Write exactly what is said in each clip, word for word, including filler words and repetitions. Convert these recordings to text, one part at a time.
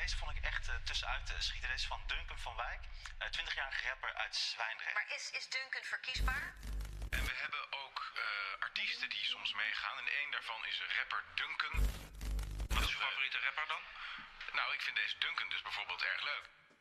deze vond ik echt uh, tussenuit uh, schieten. Deze van Duncan van Wijk, twintigjarige uh, rapper uit Zwijndrecht. Maar is, is Duncan verkiesbaar? En we hebben ook uh, artiesten die soms meegaan. En één daarvan is rapper Duncan. Wat is uw favoriete rapper dan? Nou, ik vind deze Duncan dus bijvoorbeeld erg leuk.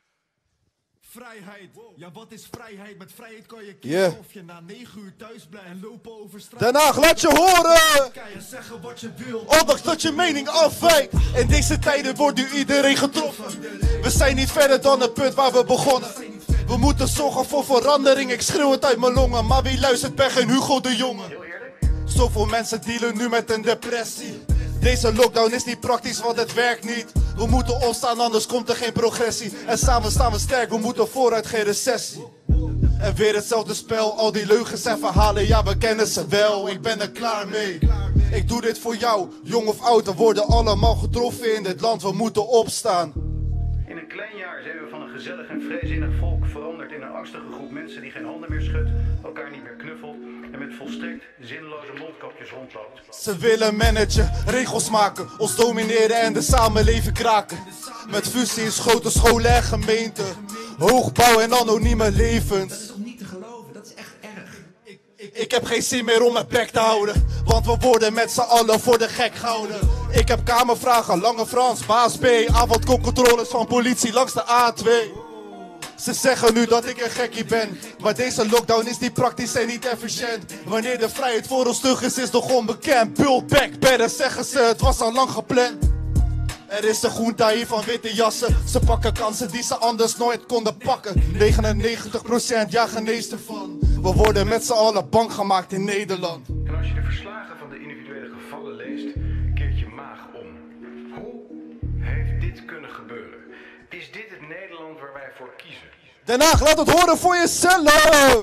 Vrijheid, ja wat is vrijheid? Met vrijheid kan je kiezen yeah. of je na negen uur thuis blijft en lopen over straat. Den Haag, laat je horen! Kan je zeggen wat je wil, ondanks dat je mening afwijkt. In deze tijden wordt nu iedereen getroffen. We zijn niet verder dan het punt waar we begonnen. We moeten zorgen voor verandering, ik schreeuw het uit mijn longen. Maar wie luistert, ben geen Hugo de Jonge. Zoveel mensen dealen nu met een depressie. Deze lockdown is niet praktisch, want het werkt niet. We moeten opstaan, anders komt er geen progressie. En samen staan we sterk, we moeten vooruit, geen recessie. En weer hetzelfde spel, al die leugens en verhalen, ja we kennen ze wel. Ik ben er klaar mee. Ik doe dit voor jou, jong of oud, we worden allemaal getroffen in dit land, we moeten opstaan. In een klein jaar zijn we van een gezellig en vrijzinnig volk veranderd in een angstige groep mensen die geen handen meer schudt, elkaar niet meer knuffelt en met volstrekt zinloze mondkapjes rondloopt. Ze willen managen, regels maken, ons domineren en de samenleving kraken. Met fusies, grote scholen en gemeenten, hoogbouw en anonieme levens. Dat is toch niet te geloven, dat is echt erg. Ik, ik, ik heb geen zin meer om mijn bek te houden, want we worden met z'n allen voor de gek gehouden. Ik heb kamervragen, Lange Frans, baas B, avondklokcontroles van politie langs de A twee. Ze zeggen nu dat ik een gekkie ben, maar deze lockdown is niet praktisch en niet efficiënt. Wanneer de vrijheid voor ons terug is, is nog onbekend. Pullback, bedden zeggen ze, het was al lang gepland. Er is een groenta hier van witte jassen. Ze pakken kansen die ze anders nooit konden pakken. negenennegentig procent, ja geneest ervan. We worden met z'n allen bang gemaakt in Nederland. En als je de verslagen van de individuele gevallen leest, keert je maag om. Hoe heeft dit kunnen gebeuren? Is dit het Nederland waar wij voor kiezen? Den Haag, laat het horen voor jezelf!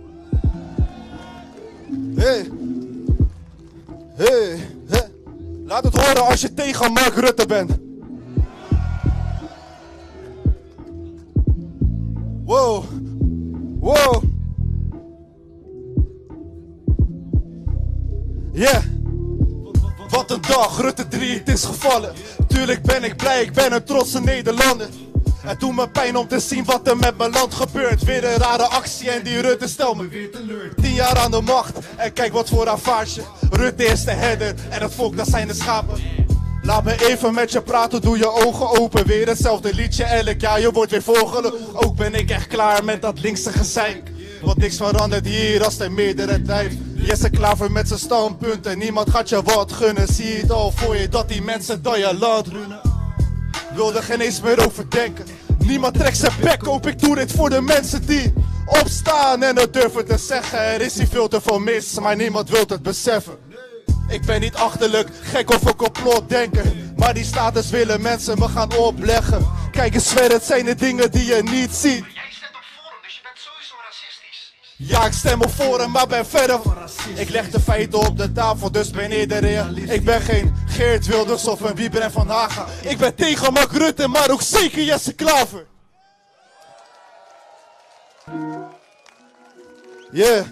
Hey. Hey. Hey. Laat het horen als je tegen Mark Rutte bent. Wow. Wow. Yeah. Wat een dag, Rutte drie, het is gevallen. Tuurlijk ben ik blij, ik ben een trotse Nederlander. Het doet me pijn om te zien wat er met mijn land gebeurt. Weer een rare actie en die Rutte stelt me weer teleur. Tien jaar aan de macht en kijk wat voor avaartje. Rutte is de herder en het volk dat zijn de schapen. Laat me even met je praten, doe je ogen open. Weer hetzelfde liedje elk jaar, je wordt weer volgelopen. Ook ben ik echt klaar met dat linkse gezeik. Want niks verandert hier als de meerderheid. Jesse Klaver met zijn standpunten, niemand gaat je wat gunnen. Zie het al voor je dat die mensen dan je land runnen. Wil er geen eens meer over denken. Niemand trekt zijn bek op, ik doe dit voor de mensen die opstaan en het durven te zeggen. Er is hier veel te veel mis, maar niemand wil het beseffen. Ik ben niet achterlijk, gek of een complot denken. Maar die status willen mensen me gaan opleggen. Kijk eens verder, het zijn de dingen die je niet ziet. Jij stemt op Forum, dus je bent sowieso racistisch. Ja, ik stem op Forum, maar ben verder. Ik leg de feiten op de tafel, dus ben iedereen. Ik ben geen Geert Wilders of een Wieber en Van Haga. Ik ben tegen Mark Rutte, maar ook zeker Jesse Klaver. Yeah.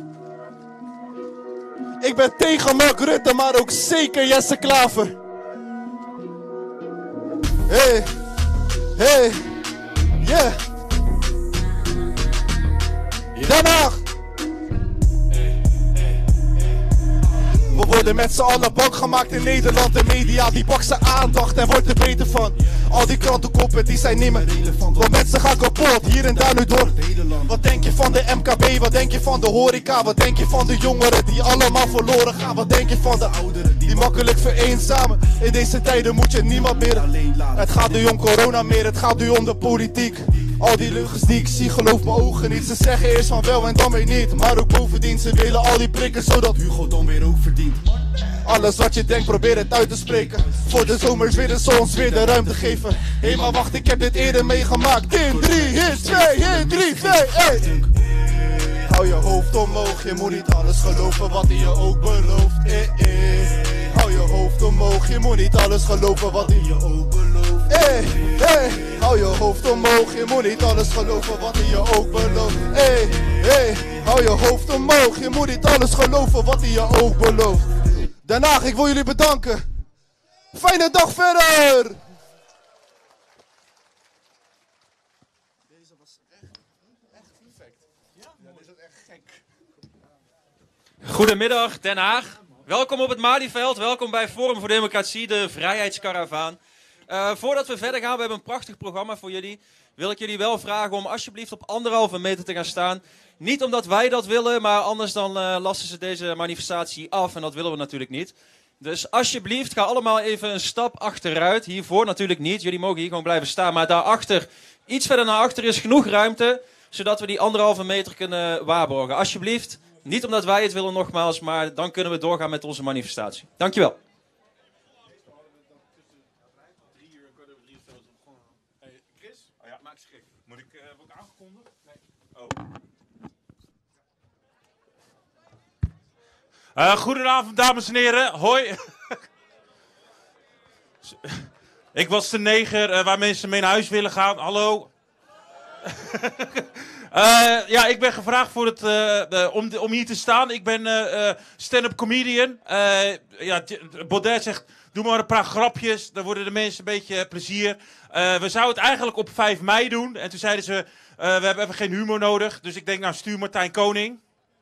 Ik ben tegen Mark Rutte, maar ook zeker Jesse Klaver. Hey, hey, yeah. Den Haag. We worden met z'n allen bang gemaakt in Nederland. De media die pakt zijn aandacht en wordt er beter van. Al die krantenkoppen die zijn niet meer relevant. Want mensen gaan kapot, hier en daar nu door. Wat denk je van de M K B, wat denk je van de horeca? Wat denk je van de jongeren die allemaal verloren gaan? Wat denk je van de ouderen die makkelijk vereenzamen? In deze tijden moet je niemand meer alleen laten. Het gaat nu om corona meer, het gaat nu om de politiek. Al die leugens die ik zie, geloof mijn ogen niet. Ze zeggen eerst van wel en dan weer niet. Maar ook bovendien, ze willen al die prikken zodat Hugo dan weer ook verdient. Alles wat je denkt, probeer het uit te spreken. Voor de zomers willen ze ons weer de ruimte geven. Hé, hey, maar wacht, ik heb dit eerder meegemaakt. In drie, in twee, in drie, twee, één. Hou je hoofd omhoog, je moet niet alles geloven wat hij je ook belooft. Eh, eh. Hou je hoofd omhoog, je moet niet alles geloven wat hij je ook belooft. Eh, eh. Hou je hoofd omhoog, je moet niet alles geloven wat hij je ook belooft. Eh, eh. Hou je hoofd omhoog, je moet niet alles geloven wat hij je ook belooft. Den Haag, ik wil jullie bedanken. Fijne dag verder! is dat echt gek. Goedemiddag Den Haag. Welkom op het Malieveld. Welkom bij Forum voor Democratie, de Vrijheidskaravaan. Uh, voordat we verder gaan, we hebben een prachtig programma voor jullie. Wil ik jullie wel vragen om alsjeblieft op anderhalve meter te gaan staan. Niet omdat wij dat willen, maar anders dan uh, lassen ze deze manifestatie af. En dat willen we natuurlijk niet. Dus alsjeblieft, ga allemaal even een stap achteruit. Hiervoor natuurlijk niet. Jullie mogen hier gewoon blijven staan. Maar daarachter, iets verder naar achter, is genoeg ruimte. Zodat we die anderhalve meter kunnen waarborgen. Alsjeblieft, niet omdat wij het willen nogmaals, maar dan kunnen we doorgaan met onze manifestatie. Dankjewel. Moet ik, uh, word ik aangekondigd? Nee. Oh. Uh, goedenavond, dames en heren. Hoi. Ik was de neger uh, waar mensen mee naar huis willen gaan. Hallo. uh, ja, ik ben gevraagd voor het, uh, uh, om, om hier te staan. Ik ben uh, uh, stand-up comedian. Uh, ja, Baudet zegt, doe maar een paar grapjes. Dan worden de mensen een beetje plezier. Uh, we zouden het eigenlijk op vijf mei doen. En toen zeiden ze, uh, we hebben even geen humor nodig. Dus ik denk, nou stuur Martijn Koning.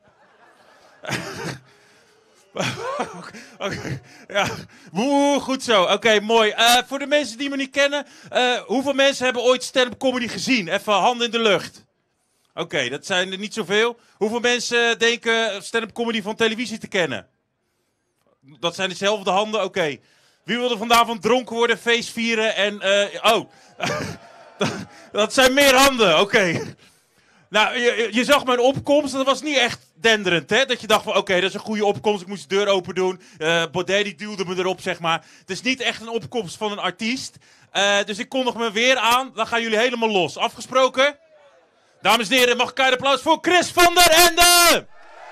Okay, ja. Woe, goed zo. Oké, okay, mooi. Uh, voor de mensen die me niet kennen. Uh, hoeveel mensen hebben ooit stand-up comedy gezien? Even handen in de lucht. Oké, okay, dat zijn er niet zoveel. Hoeveel mensen denken stand-up comedy van televisie te kennen? Dat zijn dezelfde handen? Oké. Okay. Wie wil er vanavond dronken worden, feest vieren en... Uh, oh, dat zijn meer handen. Oké. Okay. Nou, je, je zag mijn opkomst, dat was niet echt denderend, hè? Dat je dacht van, oké, okay, dat is een goede opkomst, ik moest de deur open doen. Uh, Baudet die duwde me erop, zeg maar. Het is niet echt een opkomst van een artiest. Uh, dus ik kondig me weer aan, dan gaan jullie helemaal los. Afgesproken? Dames en heren, mag ik een applaus voor Chris van der Ende?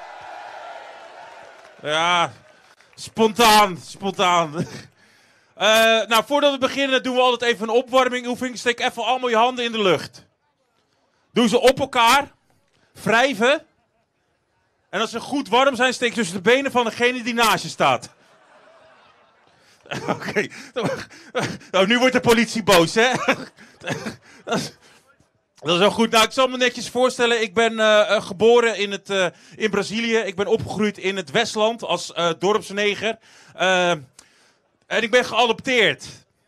Ja, spontaan, spontaan. Uh, nou, voordat we beginnen doen we altijd even een opwarmingoefening. Steek even allemaal je handen in de lucht. Doe ze op elkaar. Wrijven. En als ze goed warm zijn, steek tussen de benen van degene die naast je staat. Oké. Okay. Nou, nu wordt de politie boos, hè? dat, is, dat is wel goed. Nou, ik zal me netjes voorstellen. Ik ben uh, geboren in, het, uh, in Brazilië. Ik ben opgegroeid in het Westland als uh, dorpsneger. Uh, en ik ben geadopteerd.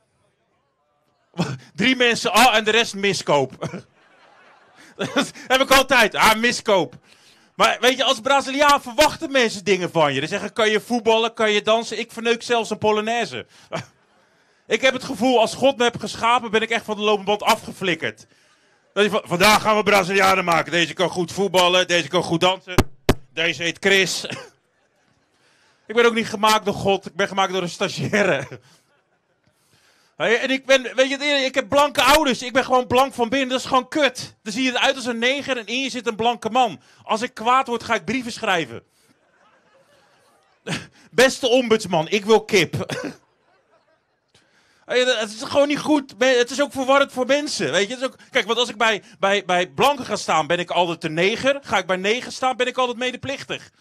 Drie mensen A en de rest miskoop. Dat heb ik altijd. Ah, miskoop. Maar weet je, als Braziliaan verwachten mensen dingen van je. Dan zeggen, kan je voetballen, kan je dansen? Ik verneuk zelfs een Polonaise. Ik heb het gevoel, als God me heeft geschapen, ben ik echt van de lopende band afgeflikkerd. Dat je van, vandaag gaan we Brazilianen maken. Deze kan goed voetballen, deze kan goed dansen. Deze heet Chris. Ik ben ook niet gemaakt door God, ik ben gemaakt door een stagiaire. En ik ben, weet je, ik heb blanke ouders. Ik ben gewoon blank van binnen. Dat is gewoon kut. Dan zie je eruit als een neger en in je zit een blanke man. Als ik kwaad word, ga ik brieven schrijven. Beste ombudsman, ik wil kip. Het is gewoon niet goed. Het is ook verwarrend voor mensen. Weet je? Het is ook... Kijk, want als ik bij, bij, bij blanken ga staan, ben ik altijd een neger. Ga ik bij neger staan, ben ik altijd medeplichtig.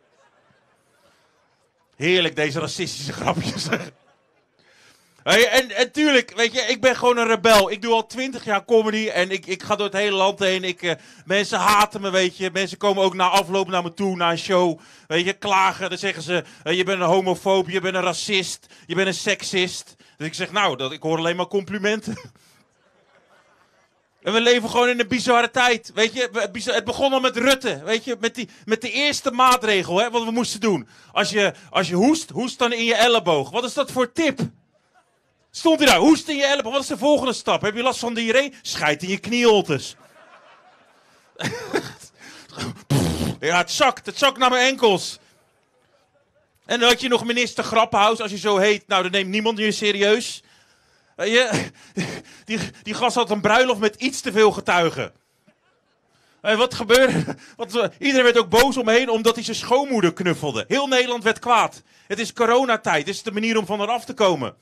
Heerlijk, deze racistische grapjes. Hey, en, en tuurlijk, weet je, ik ben gewoon een rebel. Ik doe al twintig jaar comedy en ik, ik ga door het hele land heen. Ik, uh, mensen haten me, weet je. Mensen komen ook na afloop naar me toe, naar een show. Weet je, klagen. Dan zeggen ze, uh, je bent een homofoob, je bent een racist, je bent een seksist. Dus ik zeg, nou, dat, ik hoor alleen maar complimenten. En we leven gewoon in een bizarre tijd, weet je. Het begon al met Rutte, weet je. Met, die, met de eerste maatregel, hè, wat we moesten doen. Als je, als je hoest, hoest dan in je elleboog. Wat is dat voor tip? Stond hij daar, hoest in je elleboog. Wat is de volgende stap? Heb je last van diarree? Scheid in je knieholtes. Ja, het zakt. Het zakt naar mijn enkels. En dan had je nog minister Grappenhuis, als je zo heet. Nou, dan neemt niemand je serieus. Je, die, die gast had een bruiloft met iets te veel getuigen. En wat gebeurde? Wat, iedereen werd ook boos om me heen omdat hij zijn schoonmoeder knuffelde. Heel Nederland werd kwaad. Het is coronatijd. Dit is de manier om van eraf te komen.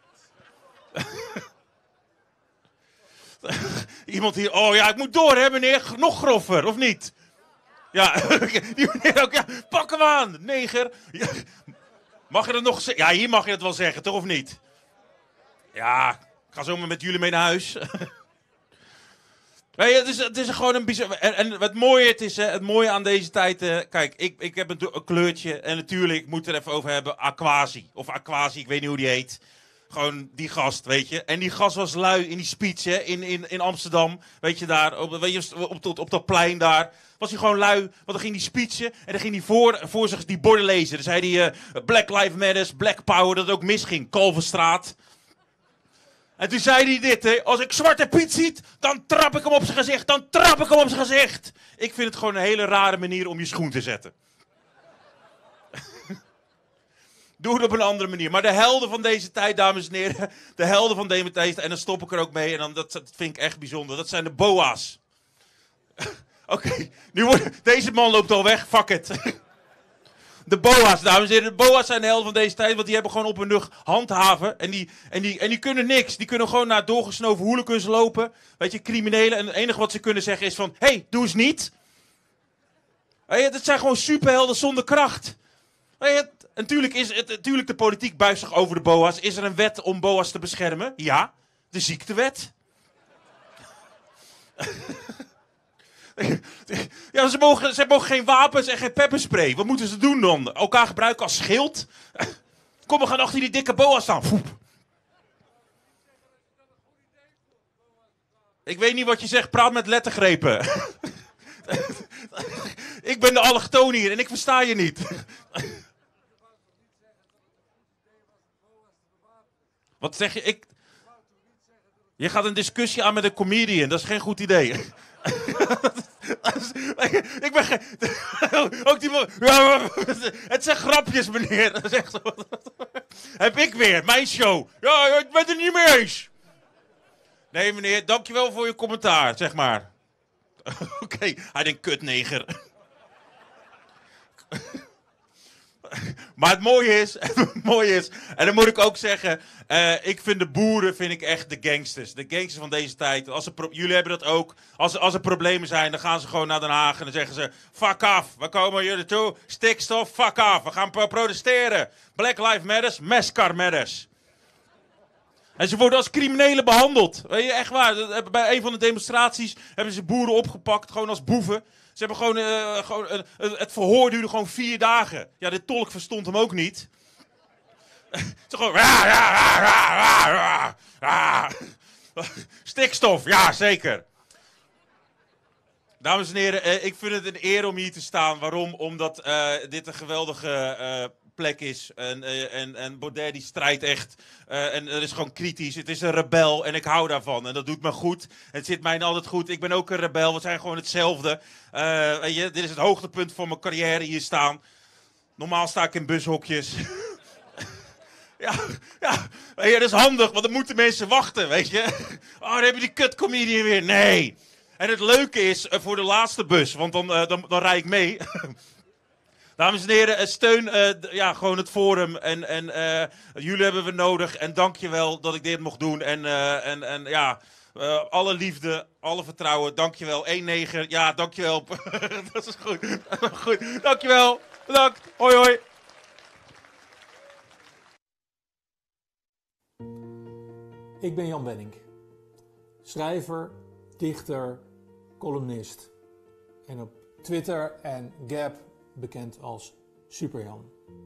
Iemand hier, oh ja, ik moet door hè meneer, nog groffer, of niet? Ja, die meneer ook, ja, pak hem aan, neger. Ja, mag je dat nog zeggen? Ja, hier mag je het wel zeggen, toch of niet? Ja, ik ga zo maar met jullie mee naar huis. Weet je, het is, het is gewoon een bizar... En, en het mooie, het is, het mooie aan deze tijd... Uh, kijk, ik, ik heb een, een kleurtje. En natuurlijk, ik moet er even over hebben. Aquasi. Of Aquasi, ik weet niet hoe die heet. Gewoon die gast, weet je. En die gast was lui in die speech, hè. In, in, in Amsterdam. Weet je, daar. Op, weet je, op, op, op dat plein daar. Was hij gewoon lui. Want dan ging hij speechen. En dan ging hij voor, voor zich die borden lezen. Dan zei hij... Uh, Black Lives Matter, Black Power. Dat het ook misging. Kalverstraat. En toen zei hij dit, hè. Als ik Zwarte Piet ziet, dan trap ik hem op zijn gezicht. Dan trap ik hem op zijn gezicht. Ik vind het gewoon een hele rare manier om je schoen te zetten. Doe het op een andere manier. Maar de helden van deze tijd, dames en heren. De helden van deze tijd. En dan stop ik er ook mee. En dan, dat, dat vind ik echt bijzonder. Dat zijn de boa's. Oké, okay, nu wordt deze man loopt al weg. Fuck it. De boa's, dames en heren. De boa's zijn de helden van deze tijd. Want die hebben gewoon op hun rug handhaven. En die, en, die, en die kunnen niks. Die kunnen gewoon naar doorgesnoven hooligans lopen. Weet je, criminelen. En het enige wat ze kunnen zeggen is van... Hé, hey, doe eens niet. Weet je, dat zijn gewoon superhelden zonder kracht. Weet je, natuurlijk is het... Natuurlijk de politiek buigt zich over de boa's. Is er een wet om boa's te beschermen? Ja. De ziektewet. Ja, ze mogen, ze mogen geen wapens en geen pepperspray. Wat moeten ze doen dan? Elkaar gebruiken als schild? Kom, we gaan achter die dikke boa staan. Foep. Ik weet niet wat je zegt. Praat met lettergrepen. Ik ben de allochtoon hier en ik versta je niet. Wat zeg je? Ik... Je gaat een discussie aan met een comedian. Dat is geen goed idee. Ik ben geen... Ook die man... Het zijn grapjes, meneer. Dat is echt zo... Heb ik weer, mijn show. Ja, ik ben het er niet mee eens. Nee, meneer, dankjewel voor je commentaar, zeg maar. Oké, okay. Hij denkt, kutneger. Maar het mooie is, het mooie is, en dan moet ik ook zeggen, uh, ik vind de boeren vind ik echt de gangsters. De gangsters van deze tijd. Als er pro- jullie hebben dat ook. Als, als er problemen zijn, dan gaan ze gewoon naar Den Haag en dan zeggen ze, fuck off, we komen jullie toe. Stikstof, fuck off, we gaan pro- protesteren. Black Lives Matters, Mescar Matters. En ze worden als criminelen behandeld. Weet je, echt waar. Bij een van de demonstraties hebben ze boeren opgepakt, gewoon als boeven. Ze hebben gewoon, uh, gewoon uh, uh, het verhoor duurde gewoon vier dagen. Ja, de tolk verstond hem ook niet. Ze gewoon... Stikstof, ja, zeker. Dames en heren, uh, ik vind het een eer om hier te staan. Waarom? Omdat uh, dit een geweldige uh, plek is. En, uh, en, en Baudet die strijdt echt. Uh, en het is gewoon kritisch. Het is een rebel en ik hou daarvan. En dat doet me goed. Het zit mij altijd goed. Ik ben ook een rebel. We zijn gewoon hetzelfde. Uh, weet je, dit is het hoogtepunt van mijn carrière hier staan. Normaal sta ik in bushokjes. Ja, ja, weet je, dat is handig, want dan moeten mensen wachten, weet je. Oh, dan heb je die kutcomedian weer. Nee. En het leuke is, uh, voor de laatste bus, want dan, uh, dan, dan rijd ik mee. Dames en heren, steun uh, d- ja, gewoon het forum. En, en uh, jullie hebben we nodig. En dank je wel dat ik dit mocht doen. En, uh, en, en ja, uh, alle liefde, alle vertrouwen. Dank je wel. één negen, ja, dank je wel. Dat is goed. Goed, dank je wel. Bedankt. Hoi, hoi. Ik ben Jan Benink. Schrijver, dichter, columnist. En op Twitter en Gab bekend als Superjan.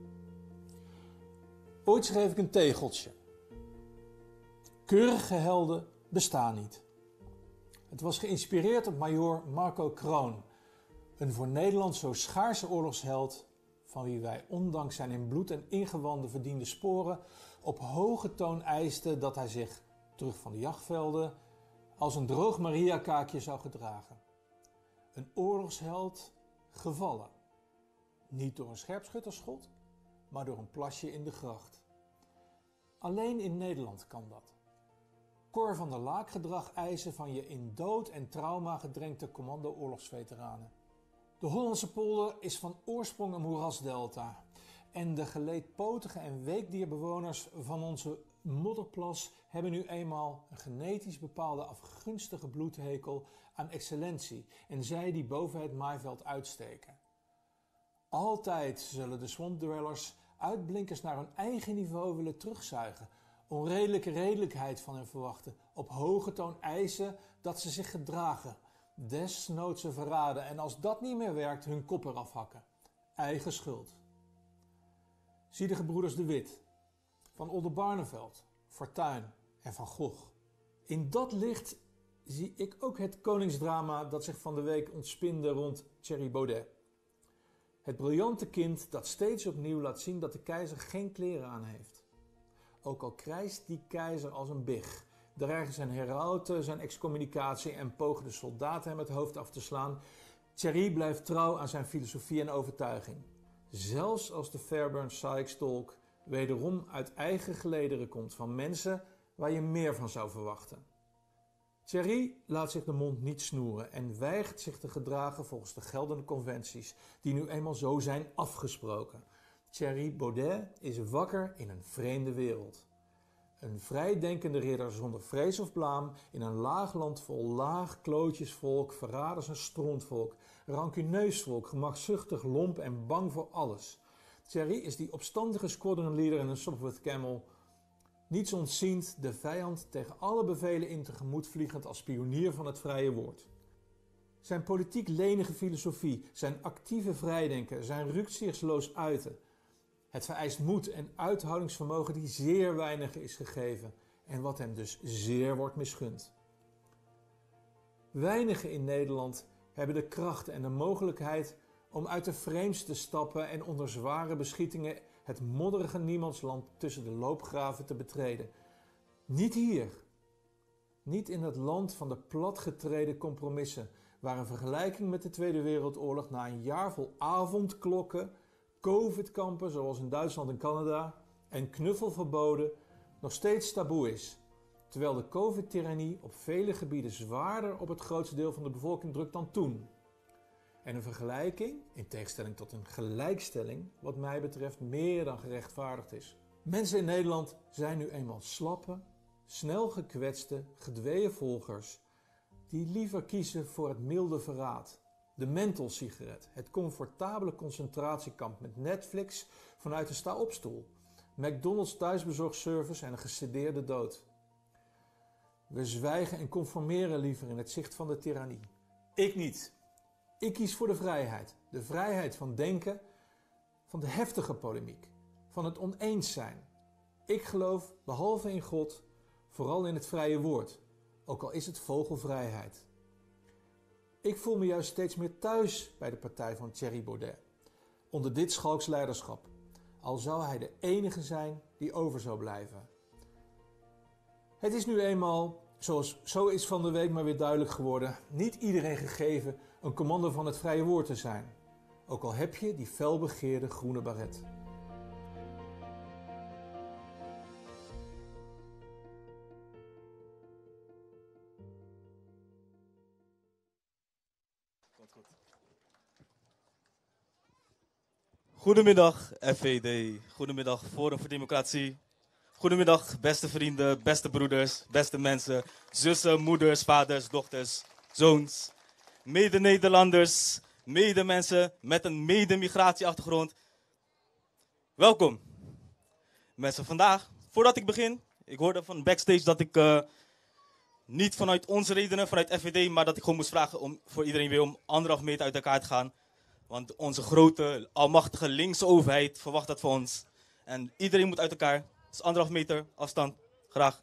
Ooit schreef ik een tegeltje. Keurige helden bestaan niet. Het was geïnspireerd op majoor Marco Kroon, een voor Nederland zo schaarse oorlogsheld, van wie wij ondanks zijn in bloed en ingewanden verdiende sporen op hoge toon eisten dat hij zich, terug van de jachtvelden, als een droog Maria-kaakje zou gedragen. Een oorlogsheld gevallen. Niet door een scherpschutterschot, maar door een plasje in de gracht. Alleen in Nederland kan dat. Cor van der Laak gedrag eisen van je in dood en trauma gedrenkte commando-oorlogsveteranen. De Hollandse polder is van oorsprong een moerasdelta. En de geleedpotige en weekdierbewoners van onze modderplas hebben nu eenmaal een genetisch bepaalde afgunstige bloedhekel aan excellentie en zij die boven het maaiveld uitsteken. Altijd zullen de swamp dwellers uitblinkers naar hun eigen niveau willen terugzuigen, onredelijke redelijkheid van hen verwachten, op hoge toon eisen dat ze zich gedragen, desnoods ze verraden en als dat niet meer werkt hun kop eraf hakken. Eigen schuld. Zie de gebroeders De Wit, van Oldenbarneveld, Fortuyn en Van Gogh. In dat licht zie ik ook het koningsdrama dat zich van de week ontspinde rond Thierry Baudet. Het briljante kind dat steeds opnieuw laat zien dat de keizer geen kleren aan heeft. Ook al krijst die keizer als een big, dreigen zijn herauten zijn excommunicatie en pogen de soldaten hem het hoofd af te slaan. Thierry blijft trouw aan zijn filosofie en overtuiging. Zelfs als de Fairburn Sykes-tolk wederom uit eigen gelederen komt van mensen waar je meer van zou verwachten. Thierry laat zich de mond niet snoeren en weigert zich te gedragen volgens de geldende conventies die nu eenmaal zo zijn afgesproken. Thierry Baudet is wakker in een vreemde wereld. Een vrijdenkende ridder zonder vrees of blaam in een laag land vol laag klootjesvolk, verraders en strontvolk, rancuneus volk, gemakzuchtig, lomp en bang voor alles. Thierry is die opstandige squadron leader in een Sopwith Camel, niets ontziend de vijand tegen alle bevelen in tegemoet vliegend als pionier van het vrije woord. Zijn politiek lenige filosofie, zijn actieve vrijdenken, zijn rukzichtsloos uiten. Het vereist moed en uithoudingsvermogen die zeer weinig is gegeven en wat hem dus zeer wordt misgund. Weinigen in Nederland hebben de kracht en de mogelijkheid om uit de frames te stappen en onder zware beschietingen het modderige niemandsland tussen de loopgraven te betreden. Niet hier. Niet in het land van de platgetreden compromissen, waar een vergelijking met de Tweede Wereldoorlog na een jaar vol avondklokken, covid-kampen zoals in Duitsland en Canada en knuffelverboden nog steeds taboe is. Terwijl de covid-tyrannie op vele gebieden zwaarder op het grootste deel van de bevolking drukt dan toen. En een vergelijking, in tegenstelling tot een gelijkstelling, wat mij betreft meer dan gerechtvaardigd is. Mensen in Nederland zijn nu eenmaal slappe, snel gekwetste, gedweeën volgers die liever kiezen voor het milde verraad. De mentholsigaret, het comfortabele concentratiekamp met Netflix vanuit de sta-opstoel, McDonald's thuisbezorgservice en een gesedeerde dood. We zwijgen en conformeren liever in het zicht van de tirannie. Ik niet. Ik kies voor de vrijheid. De vrijheid van denken, van de heftige polemiek, van het oneens zijn. Ik geloof, behalve in God, vooral in het vrije woord, ook al is het vogelvrijheid. Ik voel me juist steeds meer thuis bij de partij van Thierry Baudet, onder dit schalks leiderschap, al zou hij de enige zijn die over zou blijven. Het is nu eenmaal, zoals zo is van de week maar weer duidelijk geworden, niet iedereen gegeven een commando van het vrije woord te zijn, ook al heb je die felbegeerde groene baret. Goedemiddag F V D, goedemiddag Forum voor Democratie. Goedemiddag beste vrienden, beste broeders, beste mensen, zussen, moeders, vaders, dochters, zoons, mede-Nederlanders, mede-mensen met een mede-migratieachtergrond. Welkom. Mensen, vandaag, voordat ik begin, ik hoorde van backstage dat ik uh, niet vanuit onze redenen, vanuit F V D, maar dat ik gewoon moest vragen om, voor iedereen weer om anderhalf meter uit elkaar te gaan. Want onze grote, almachtige linkse overheid verwacht dat van ons. En iedereen moet uit elkaar. Dus anderhalf meter afstand. Graag.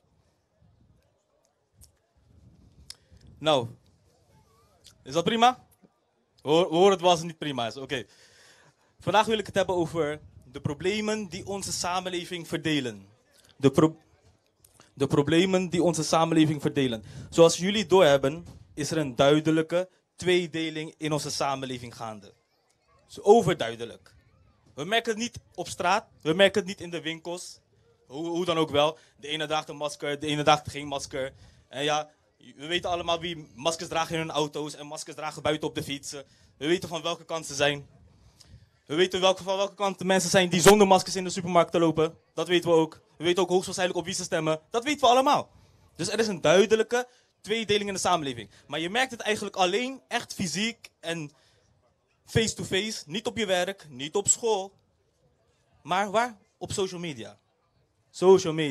Nou. Is dat prima? We horen het wel als het niet prima is. Oké. Okay. Vandaag wil ik het hebben over de problemen die onze samenleving verdelen. De, pro de problemen die onze samenleving verdelen. Zoals jullie doorhebben, is er een duidelijke tweedeling in onze samenleving gaande. Is overduidelijk. We merken het niet op straat, we merken het niet in de winkels. Hoe, hoe dan ook wel. De ene draagt een masker, de ene draagt geen masker. En ja, we weten allemaal wie maskers dragen in hun auto's en maskers dragen buiten op de fietsen. We weten van welke kant ze zijn. We weten welke, van welke kant de mensen zijn die zonder maskers in de supermarkt lopen. Dat weten we ook. We weten ook hoogstwaarschijnlijk op wie ze stemmen. Dat weten we allemaal. Dus er is een duidelijke tweedeling in de samenleving. Maar je merkt het eigenlijk alleen echt fysiek en face-to-face, niet op je werk, niet op school, maar waar? Op social media. Social media.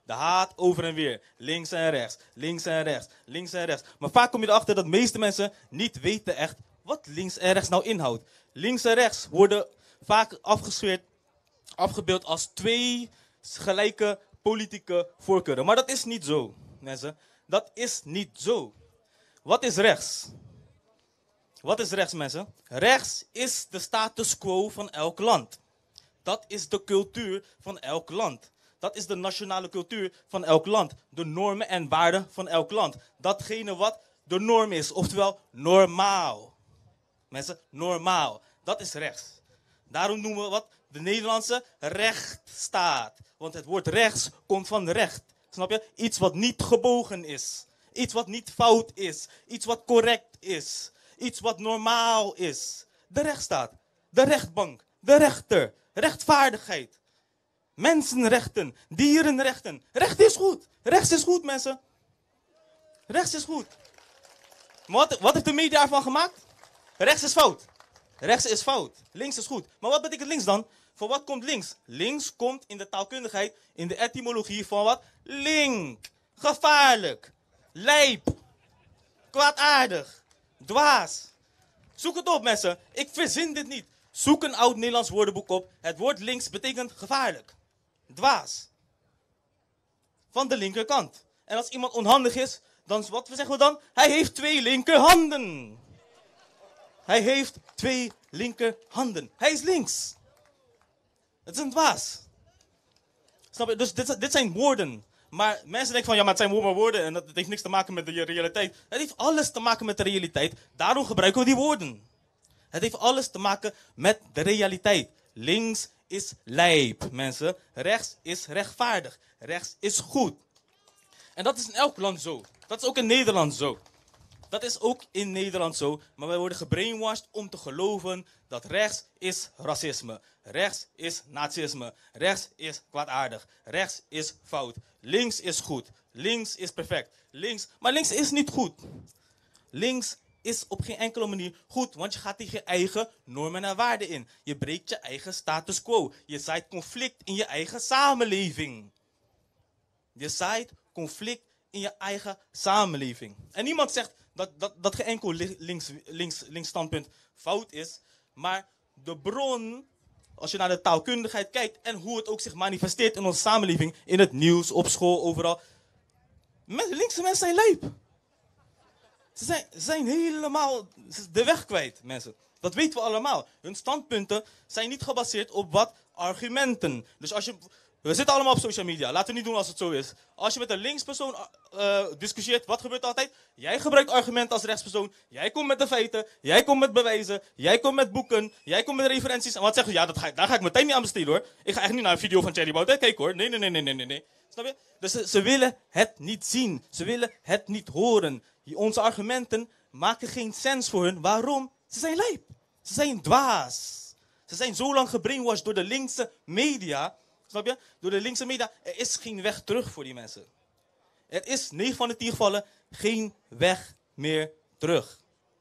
De haat over en weer. Links en rechts, links en rechts, links en rechts. Maar vaak kom je erachter dat de meeste mensen niet weten echt wat links en rechts nou inhoudt. Links en rechts worden vaak afgescheurd, afgebeeld als twee gelijke politieke voorkeuren. Maar dat is niet zo, mensen. Dat is niet zo. Wat is rechts? Wat is rechts, mensen? Rechts is de status quo van elk land. Dat is de cultuur van elk land. Dat is de nationale cultuur van elk land. De normen en waarden van elk land. Datgene wat de norm is, oftewel normaal. Mensen, normaal. Dat is rechts. Daarom noemen we wat de Nederlandse rechtsstaat. Want het woord rechts komt van recht. Snap je? Iets wat niet gebogen is. Iets wat niet fout is. Iets wat correct is. Iets wat normaal is. De rechtsstaat. De rechtbank. De rechter. Rechtvaardigheid. Mensenrechten. Dierenrechten. Recht is goed. Rechts is goed, mensen. Rechts is goed. Maar wat, wat heeft de media ervan gemaakt? Rechts is fout. Rechts is fout. Links is goed. Maar wat betekent links dan? Voor wat komt links? Links komt in de taalkundigheid, in de etymologie van wat? Link. Gevaarlijk. Lijp. Kwaadaardig. Dwaas. Zoek het op, mensen. Ik verzin dit niet. Zoek een oud Nederlands woordenboek op. Het woord links betekent gevaarlijk. Dwaas. Van de linkerkant. En als iemand onhandig is, dan wat zeggen we dan? Hij heeft twee linkerhanden. Hij heeft twee linkerhanden. Hij is links. Het is een dwaas. Snap je? Dus dit, dit zijn woorden. Maar mensen denken van, ja, maar het zijn maar woorden en dat heeft niks te maken met de realiteit. Het heeft alles te maken met de realiteit. Daarom gebruiken we die woorden. Het heeft alles te maken met de realiteit. Links is lijp, mensen. Rechts is rechtvaardig. Rechts is goed. En dat is in elk land zo. Dat is ook in Nederland zo. Dat is ook in Nederland zo. Maar wij worden gebrainwashed om te geloven dat rechts is racisme. Rechts is nazisme. Rechts is kwaadaardig. Rechts is fout. Links is goed. Links is perfect. Links, maar links is niet goed. Links is op geen enkele manier goed, want je gaat tegen je eigen normen en waarden in. Je breekt je eigen status quo. Je zaait conflict in je eigen samenleving. Je zaait conflict in je eigen samenleving. En niemand zegt dat, dat, dat geen enkel links, links, links standpunt fout is, maar de bron, als je naar de taalkundigheid kijkt en hoe het ook zich manifesteert in onze samenleving, in het nieuws, op school, overal. Linkse mensen zijn lijp. Ze zijn, ze zijn helemaal de weg kwijt, mensen. Dat weten we allemaal. Hun standpunten zijn niet gebaseerd op wat argumenten. Dus als je... We zitten allemaal op social media. Laten we niet doen als het zo is. Als je met een linkspersoon uh, discussieert, wat gebeurt er altijd? Jij gebruikt argumenten als rechtspersoon. Jij komt met de feiten. Jij komt met bewijzen. Jij komt met boeken. Jij komt met referenties. En wat zeggen ze? Ja, dat ga, daar ga ik meteen niet aan besteden, hoor. Ik ga echt niet naar een video van Thierry Baudet kijken, hoor. Nee, nee, nee, nee, nee, nee. Snap je? Dus ze, ze willen het niet zien. Ze willen het niet horen. Onze argumenten maken geen sens voor hun. Waarom? Ze zijn lijp. Ze zijn dwaas. Ze zijn zo lang gebrainwashed door de linkse media. Snap je? Door de linkse media. Er is geen weg terug voor die mensen. Er is negen van de tien gevallen geen weg meer terug.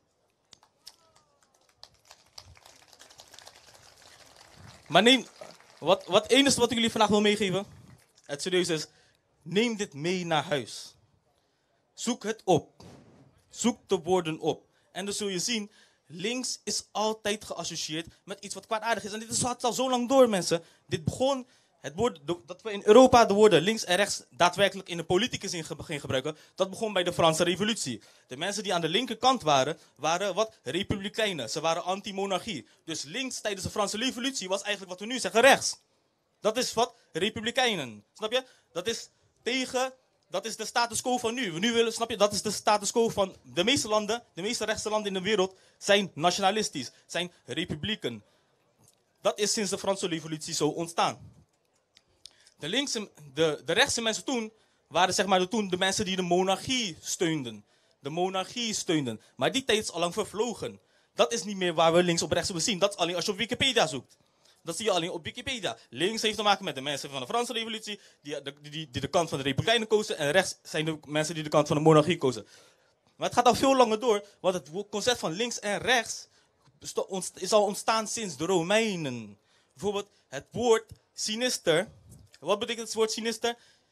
Maar neem, wat, wat het enige wat ik jullie vandaag wil meegeven, het serieus is, neem dit mee naar huis. Zoek het op. Zoek de woorden op. En dan zul je zien, links is altijd geassocieerd met iets wat kwaadaardig is. En dit gaat al zo lang door, mensen. Dit begon, het woord, dat we in Europa de woorden links en rechts daadwerkelijk in de politieke zin gingen gebruiken, dat begon bij de Franse Revolutie. De mensen die aan de linkerkant waren, waren wat republikeinen. Ze waren anti-monarchie. Dus links tijdens de Franse Revolutie was eigenlijk wat we nu zeggen rechts. Dat is wat republikeinen. Snap je? Dat is tegen... Dat is de status quo van nu. We nu willen, snap je, dat is de status quo van de meeste landen, de meeste rechtse landen in de wereld, zijn nationalistisch, zijn republieken. Dat is sinds de Franse Revolutie zo ontstaan. De, linkse, de, de rechtse mensen toen, waren zeg maar de, toen de mensen die de monarchie steunden. De monarchie steunden. Maar die tijd is al lang vervlogen. Dat is niet meer waar we links op rechts hebben zien. Dat is alleen als je op Wikipedia zoekt. Dat zie je alleen op Wikipedia. Links heeft te maken met de mensen van de Franse Revolutie, die de, die, die de kant van de Republikeinen kozen. En rechts zijn de mensen die de kant van de monarchie kozen. Maar het gaat al veel langer door, want het concept van links en rechts is al ontstaan sinds de Romeinen. Bijvoorbeeld het woord sinister. Wat betekent het woord sinister?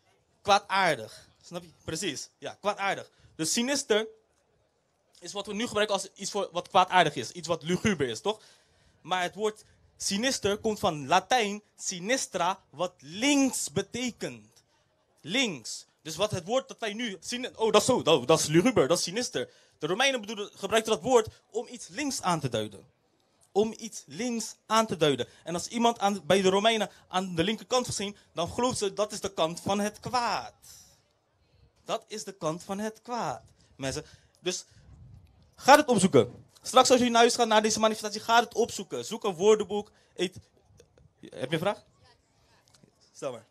kwaadaardig. Snap je? Precies. Ja, kwaadaardig. Dus sinister is wat we nu gebruiken als iets voor wat kwaadaardig is. Iets wat luguber is, toch? Maar het woord sinister komt van Latijn sinistra, wat links betekent. Links. Dus wat het woord dat wij nu zien... Oh, dat is zo. Dat, dat is luguber. Dat is sinister. De Romeinen bedoelden, gebruikten dat woord om iets links aan te duiden. Om iets links aan te duiden. En als iemand aan, bij de Romeinen aan de linkerkant gezien, dan geloofden ze dat is de kant van het kwaad. Dat is de kant van het kwaad. Mensen. Dus ga het opzoeken. Straks als jullie naar huis gaan naar deze manifestatie, ga het opzoeken. Zoek een woordenboek. Eet. Heb je een vraag? Stel maar.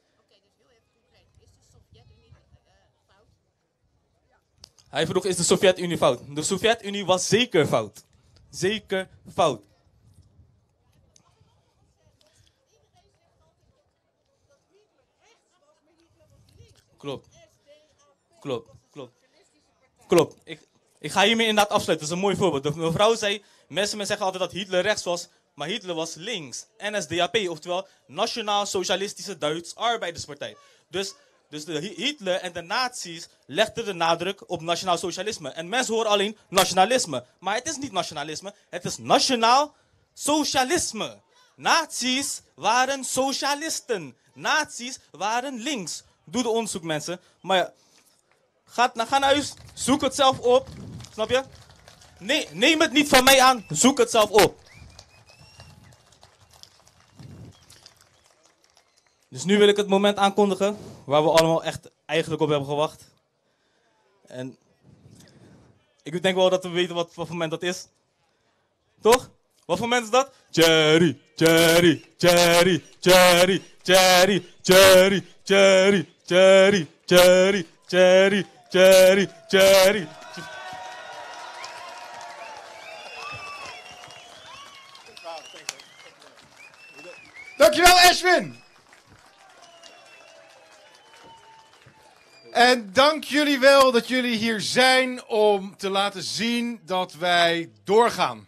Hij vroeg, is de Sovjet-Unie fout? De Sovjet-Unie was zeker fout. Zeker fout. Klopt. Klopt, klopt. Klopt. Ik, ik ga hiermee inderdaad afsluiten. Dat is een mooi voorbeeld. De mevrouw zei, mensen zeggen altijd dat Hitler rechts was, maar Hitler was links. N S D A P, oftewel Nationaal Socialistische Duits Arbeiderspartij. Dus... Dus de Hitler en de nazi's legden de nadruk op nationaal socialisme. En mensen horen alleen nationalisme. Maar het is niet nationalisme, het is nationaal socialisme. Nazi's waren socialisten. Nazi's waren links. Doe de onderzoek, mensen. Maar ja, ga, ga naar huis, zoek het zelf op. Snap je? Nee, neem het niet van mij aan, zoek het zelf op. Dus nu wil ik het moment aankondigen waar we allemaal echt eigenlijk op hebben gewacht. En ik denk wel dat we weten wat, wat voor moment dat is. Toch? Wat voor moment is dat? Cherry, cherry, cherry, cherry, cherry, cherry, cherry, cherry, cherry, cherry, cherry, cherry. Dankjewel, Ashwin! En dank jullie wel dat jullie hier zijn om te laten zien dat wij doorgaan.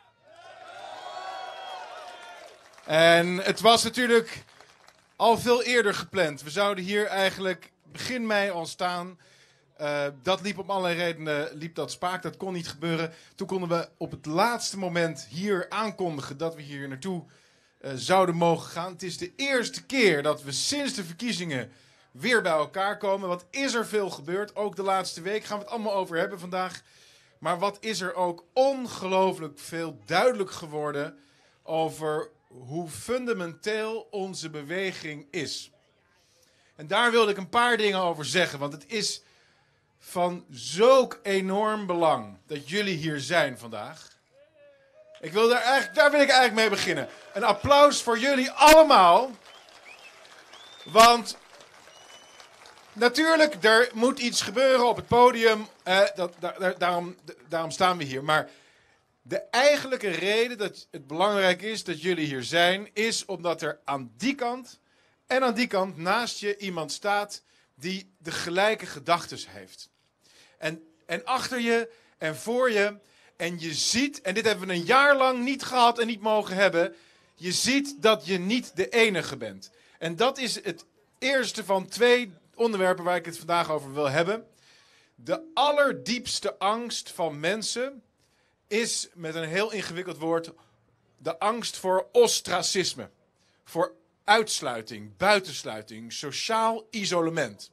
En het was natuurlijk al veel eerder gepland. We zouden hier eigenlijk begin mei al staan. Uh, dat liep om allerlei redenen, liep dat spaak, dat kon niet gebeuren. Toen konden we op het laatste moment hier aankondigen dat we hier naartoe uh, zouden mogen gaan. Het is de eerste keer dat we sinds de verkiezingen weer bij elkaar komen. Wat is er veel gebeurd? Ook de laatste week gaan we het allemaal over hebben vandaag. Maar wat is er ook ongelooflijk veel duidelijk geworden over hoe fundamenteel onze beweging is. En daar wilde ik een paar dingen over zeggen. Want het is van zulk enorm belang dat jullie hier zijn vandaag. Ik wil daar, eigenlijk, daar wil ik eigenlijk mee beginnen. Een applaus voor jullie allemaal. Want natuurlijk, er moet iets gebeuren op het podium. Eh, dat, daar, daarom, daarom staan we hier. Maar de eigenlijke reden dat het belangrijk is dat jullie hier zijn, is omdat er aan die kant en aan die kant naast je iemand staat die de gelijke gedachtes heeft. En, en achter je en voor je. En je ziet, en dit hebben we een jaar lang niet gehad en niet mogen hebben. Je ziet dat je niet de enige bent. En dat is het eerste van twee onderwerpen waar ik het vandaag over wil hebben. De allerdiepste angst van mensen is, met een heel ingewikkeld woord, de angst voor ostracisme. Voor uitsluiting, buitensluiting, sociaal isolement.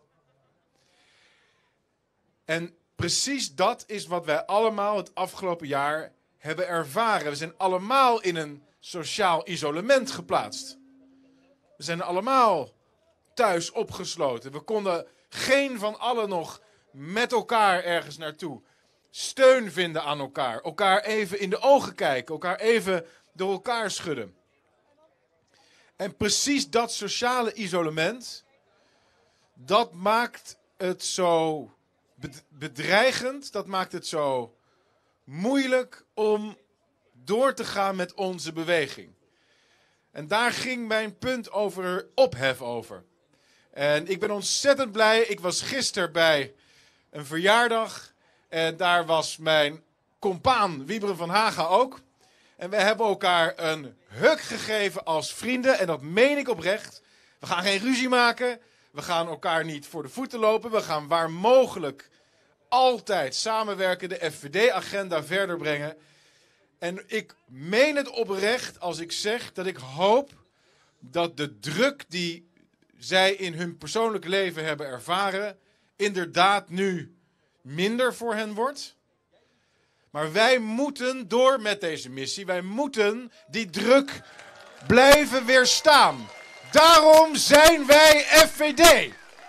En precies dat is wat wij allemaal het afgelopen jaar hebben ervaren. We zijn allemaal in een sociaal isolement geplaatst. We zijn allemaal thuis opgesloten. We konden geen van allen nog met elkaar ergens naartoe. Steun vinden aan elkaar. Elkaar even in de ogen kijken. Elkaar even door elkaar schudden. En precies dat sociale isolement, dat maakt het zo bedreigend. Dat maakt het zo moeilijk om door te gaan met onze beweging. En daar ging mijn punt over ophef over. En ik ben ontzettend blij. Ik was gisteren bij een verjaardag. En daar was mijn compaan Wieberen van Haga ook. En we hebben elkaar een hug gegeven als vrienden. En dat meen ik oprecht. We gaan geen ruzie maken. We gaan elkaar niet voor de voeten lopen. We gaan waar mogelijk altijd samenwerken, de F V D-agenda verder brengen. En ik meen het oprecht als ik zeg dat ik hoop dat de druk die zij in hun persoonlijk leven hebben ervaren, inderdaad nu minder voor hen wordt. Maar wij moeten door met deze missie. Wij moeten die druk blijven weerstaan. Daarom zijn wij F V D.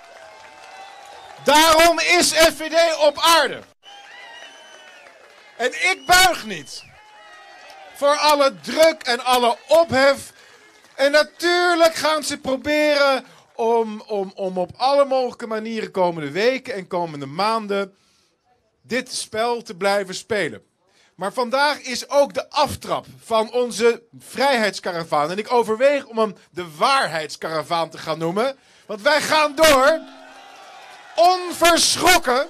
Daarom is F V D op aarde. En ik buig niet voor alle druk en alle ophef. En natuurlijk gaan ze proberen om, om, om op alle mogelijke manieren komende weken en komende maanden dit spel te blijven spelen. Maar vandaag is ook de aftrap van onze vrijheidskaravaan. En ik overweeg om hem de waarheidskaravaan te gaan noemen. Want wij gaan door, onverschrokken.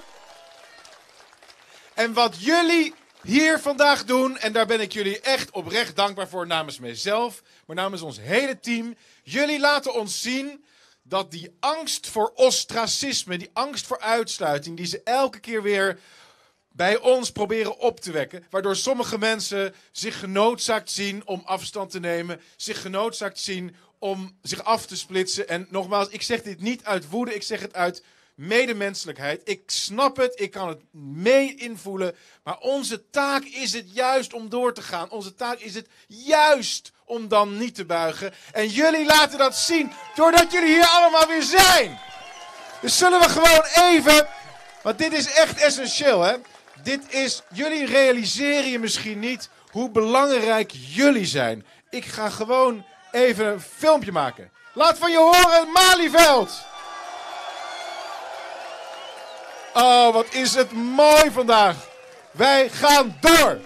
En wat jullie hier vandaag doen, en daar ben ik jullie echt oprecht dankbaar voor namens mijzelf, maar namens ons hele team. Jullie laten ons zien dat die angst voor ostracisme, die angst voor uitsluiting, die ze elke keer weer bij ons proberen op te wekken, waardoor sommige mensen zich genoodzaakt zien om afstand te nemen, zich genoodzaakt zien om zich af te splitsen. En nogmaals, ik zeg dit niet uit woede, ik zeg het uit medemenselijkheid. Ik snap het, ik kan het mee invoelen, maar onze taak is het juist om door te gaan. Onze taak is het juist om dan niet te buigen. En jullie laten dat zien, doordat jullie hier allemaal weer zijn. Dus zullen we gewoon even, want dit is echt essentieel, hè. Dit is, jullie realiseren je misschien niet hoe belangrijk jullie zijn. Ik ga gewoon even een filmpje maken. Laat van je horen, Malieveld! Oh, wat is het mooi vandaag. Wij gaan door.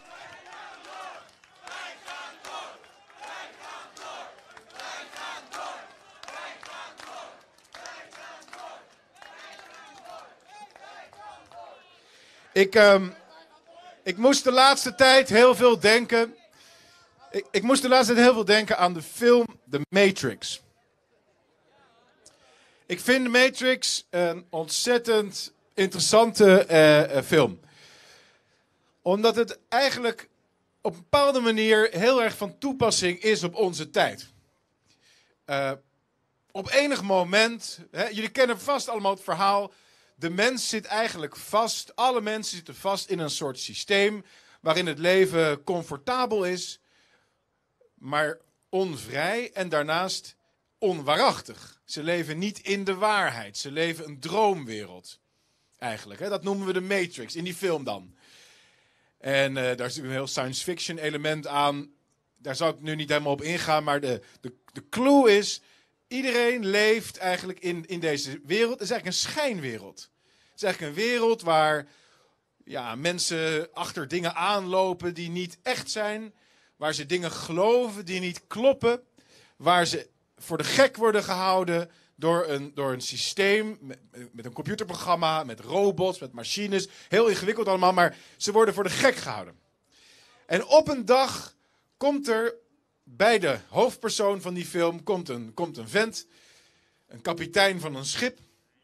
Ik, um, ik moest de laatste tijd heel veel denken. Ik, ik moest de laatste tijd heel veel denken aan de film The Matrix. Ik vind The Matrix een ontzettend interessante uh, uh, film. Omdat het eigenlijk op een bepaalde manier heel erg van toepassing is op onze tijd. Uh, op enig moment, hè, jullie kennen vast allemaal het verhaal. De mens zit eigenlijk vast, alle mensen zitten vast in een soort systeem waarin het leven comfortabel is, maar onvrij en daarnaast onwaarachtig. Ze leven niet in de waarheid, ze leven een droomwereld eigenlijk. Hè? Dat noemen we de Matrix, in die film dan. En uh, daar zit een heel science fiction element aan. Daar zal ik nu niet helemaal op ingaan, maar de, de, de clue is, iedereen leeft eigenlijk in, in deze wereld. Het is eigenlijk een schijnwereld. Het is eigenlijk een wereld waar ja, mensen achter dingen aanlopen die niet echt zijn. Waar ze dingen geloven die niet kloppen. Waar ze voor de gek worden gehouden door een, door een systeem. Met, met een computerprogramma, met robots, met machines. Heel ingewikkeld allemaal, maar ze worden voor de gek gehouden. En op een dag komt er bij de hoofdpersoon van die film komt een, komt een vent. Een kapitein van een schip.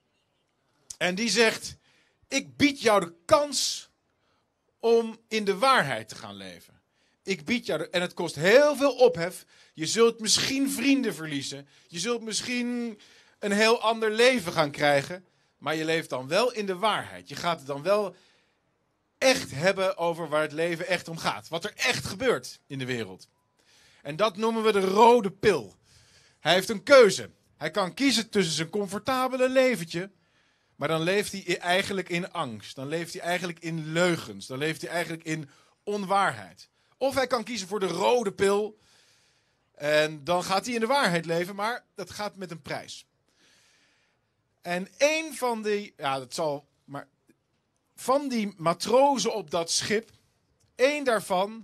En die zegt, ik bied jou de kans om in de waarheid te gaan leven. Ik bied jou de, en het kost heel veel ophef. Je zult misschien vrienden verliezen. Je zult misschien een heel ander leven gaan krijgen. Maar je leeft dan wel in de waarheid. Je gaat het dan wel echt hebben over waar het leven echt om gaat. Wat er echt gebeurt in de wereld. En dat noemen we de rode pil. Hij heeft een keuze. Hij kan kiezen tussen zijn comfortabele leventje. Maar dan leeft hij eigenlijk in angst. Dan leeft hij eigenlijk in leugens. Dan leeft hij eigenlijk in onwaarheid. Of hij kan kiezen voor de rode pil. En dan gaat hij in de waarheid leven. Maar dat gaat met een prijs. En een van die... Ja, dat zal... Maar van die matrozen op dat schip. Één daarvan...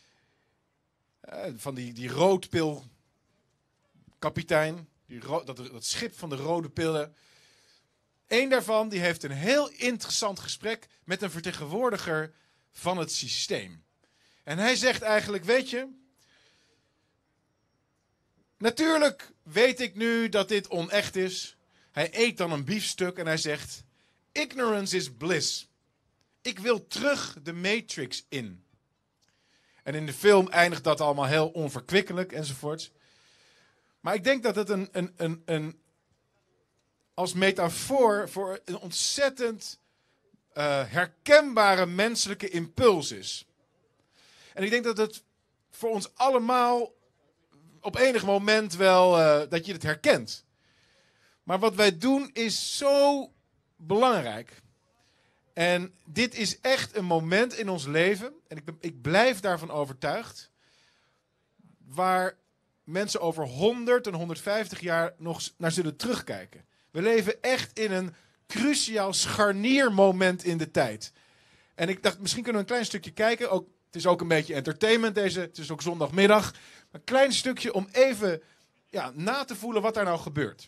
Van die, die roodpil kapitein. Die ro- dat, dat schip van de rode pillen. Eén daarvan die heeft een heel interessant gesprek met een vertegenwoordiger van het systeem. En hij zegt eigenlijk, weet je, natuurlijk weet ik nu dat dit onecht is. Hij eet dan een biefstuk en hij zegt: ignorance is bliss. Ik wil terug de Matrix in. En in de film eindigt dat allemaal heel onverkwikkelijk enzovoort. Maar ik denk dat het een, een, een, een als metafoor voor een ontzettend uh, herkenbare menselijke impuls is. En ik denk dat het voor ons allemaal op enig moment wel uh, dat je het herkent. Maar wat wij doen is zo belangrijk. En dit is echt een moment in ons leven, en ik, ben, ik blijf daarvan overtuigd, waar mensen over honderd en honderdvijftig jaar nog naar zullen terugkijken. We leven echt in een cruciaal scharniermoment in de tijd. En ik dacht, misschien kunnen we een klein stukje kijken. Ook, het is ook een beetje entertainment deze, het is ook zondagmiddag. Een klein stukje om even ja, na te voelen wat daar nou gebeurt.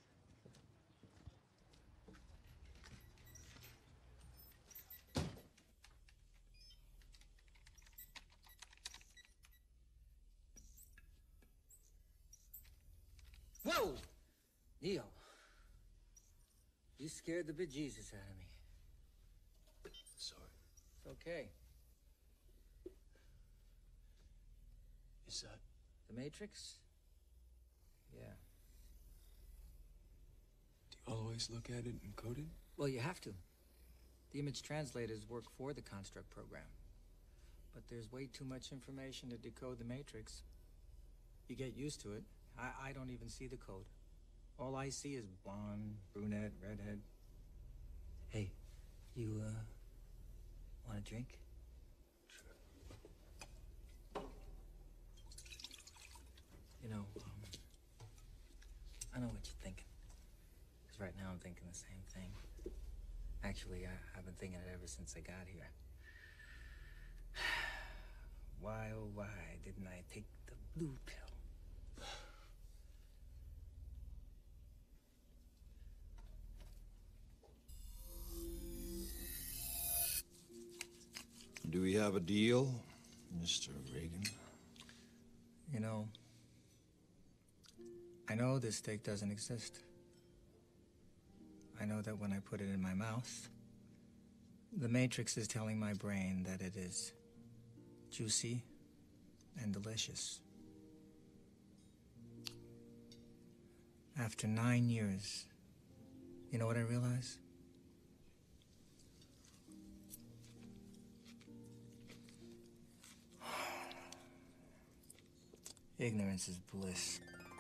Whoa! Neo. You scared the bejesus out of me. Sorry. It's okay. Is that? The Matrix? Yeah. Do you always look at it and code it? Well, you have to. The image translators work for the construct program. But there's way too much information to decode the Matrix. You get used to it. I, I don't even see the code. All I see is blonde, brunette, redhead. Hey, you, uh, want a drink? Sure. You know, um, I know what you're thinking. Because right now I'm thinking the same thing. Actually, I, I've been thinking it ever since I got here. Why, oh why didn't I take the blue pill? Do we have a deal, Mister Reagan? You know, I know this steak doesn't exist. I know that when I put it in my mouth, the Matrix is telling my brain that it is juicy and delicious. After nine years, you know what I realize? Ignorance is bliss.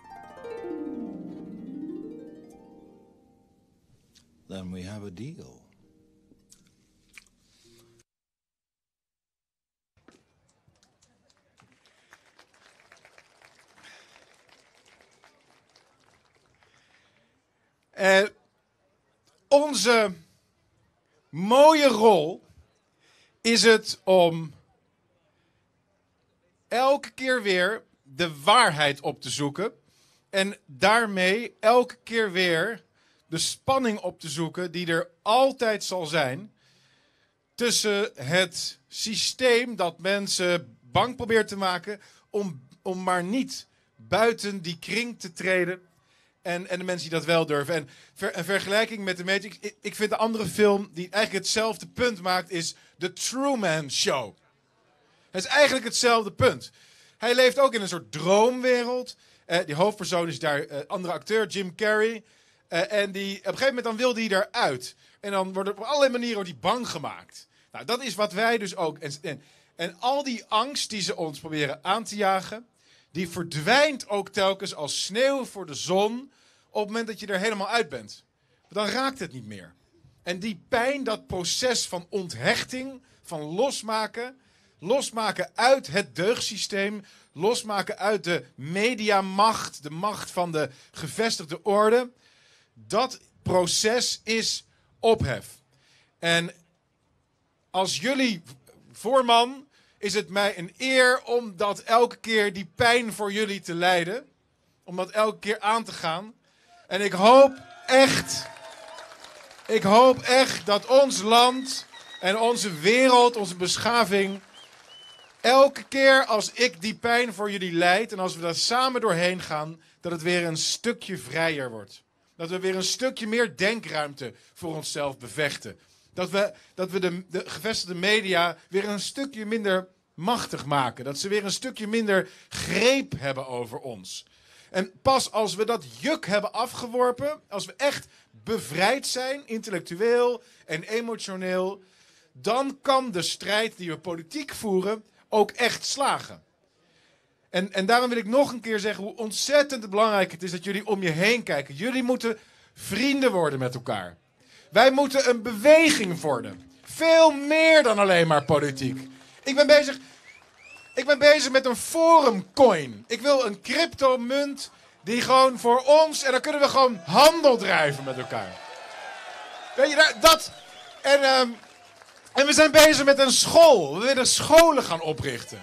Then we have a deal. Uh, onze mooie rol is het om elke keer weer de waarheid op te zoeken. En daarmee elke keer weer de spanning op te zoeken die er altijd zal zijn tussen het systeem dat mensen bang probeert te maken om, om maar niet buiten die kring te treden. En, en de mensen die dat wel durven. En ver, een vergelijking met de Matrix. Ik, ik vind de andere film die eigenlijk hetzelfde punt maakt is The Truman Show. Het is eigenlijk hetzelfde punt. Hij leeft ook in een soort droomwereld. Uh, die hoofdpersoon is daar uh, andere acteur, Jim Carrey. Uh, en die, op een gegeven moment dan wil hij eruit. En dan wordt op allerlei manieren wordt hij bang gemaakt. Nou, dat is wat wij dus ook. En, en, en al die angst die ze ons proberen aan te jagen, die verdwijnt ook telkens als sneeuw voor de zon op het moment dat je er helemaal uit bent. Dan raakt het niet meer. En die pijn, dat proces van onthechting, van losmaken, losmaken uit het deugdsysteem, losmaken uit de mediamacht, de macht van de gevestigde orde, dat proces is ophef. En als jullie voorman is het mij een eer om dat elke keer die pijn voor jullie te lijden. Om dat elke keer aan te gaan. En ik hoop echt, ik hoop echt dat ons land en onze wereld, onze beschaving, elke keer als ik die pijn voor jullie lijd en als we daar samen doorheen gaan, dat het weer een stukje vrijer wordt. Dat we weer een stukje meer denkruimte voor onszelf bevechten. Dat we, dat we de, de gevestigde media weer een stukje minder machtig maken. Dat ze weer een stukje minder greep hebben over ons. En pas als we dat juk hebben afgeworpen, als we echt bevrijd zijn, intellectueel en emotioneel, dan kan de strijd die we politiek voeren ook echt slagen. En, en daarom wil ik nog een keer zeggen hoe ontzettend belangrijk het is dat jullie om je heen kijken. Jullie moeten vrienden worden met elkaar. Wij moeten een beweging worden. Veel meer dan alleen maar politiek. Ik ben bezig, ik ben bezig met een forumcoin. Ik wil een cryptomunt die gewoon voor ons... En dan kunnen we gewoon handel drijven met elkaar. Weet je, dat... En, um, en we zijn bezig met een school. We willen scholen gaan oprichten.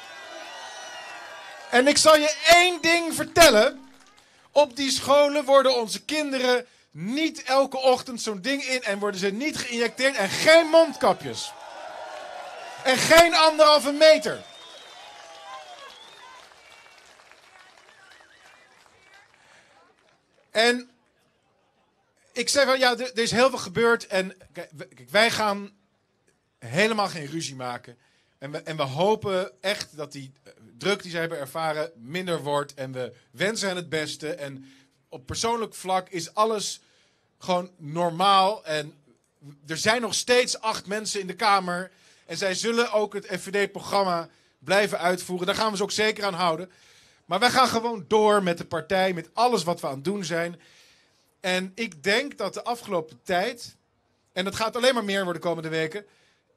En ik zal je één ding vertellen. Op die scholen worden onze kinderen niet elke ochtend zo'n ding in... en worden ze niet geïnjecteerd en geen mondkapjes. En geen anderhalve meter. En ik zeg van, ja, er, er is heel veel gebeurd. En kijk, wij gaan helemaal geen ruzie maken. En we, en we hopen echt dat die druk die ze hebben ervaren minder wordt. En we wensen hen het beste. En op persoonlijk vlak is alles gewoon normaal. En er zijn nog steeds acht mensen in de Kamer. En zij zullen ook het F V D-programma blijven uitvoeren. Daar gaan we ze ook zeker aan houden. Maar wij gaan gewoon door met de partij, met alles wat we aan het doen zijn. En ik denk dat de afgelopen tijd, en dat gaat alleen maar meer worden de komende weken,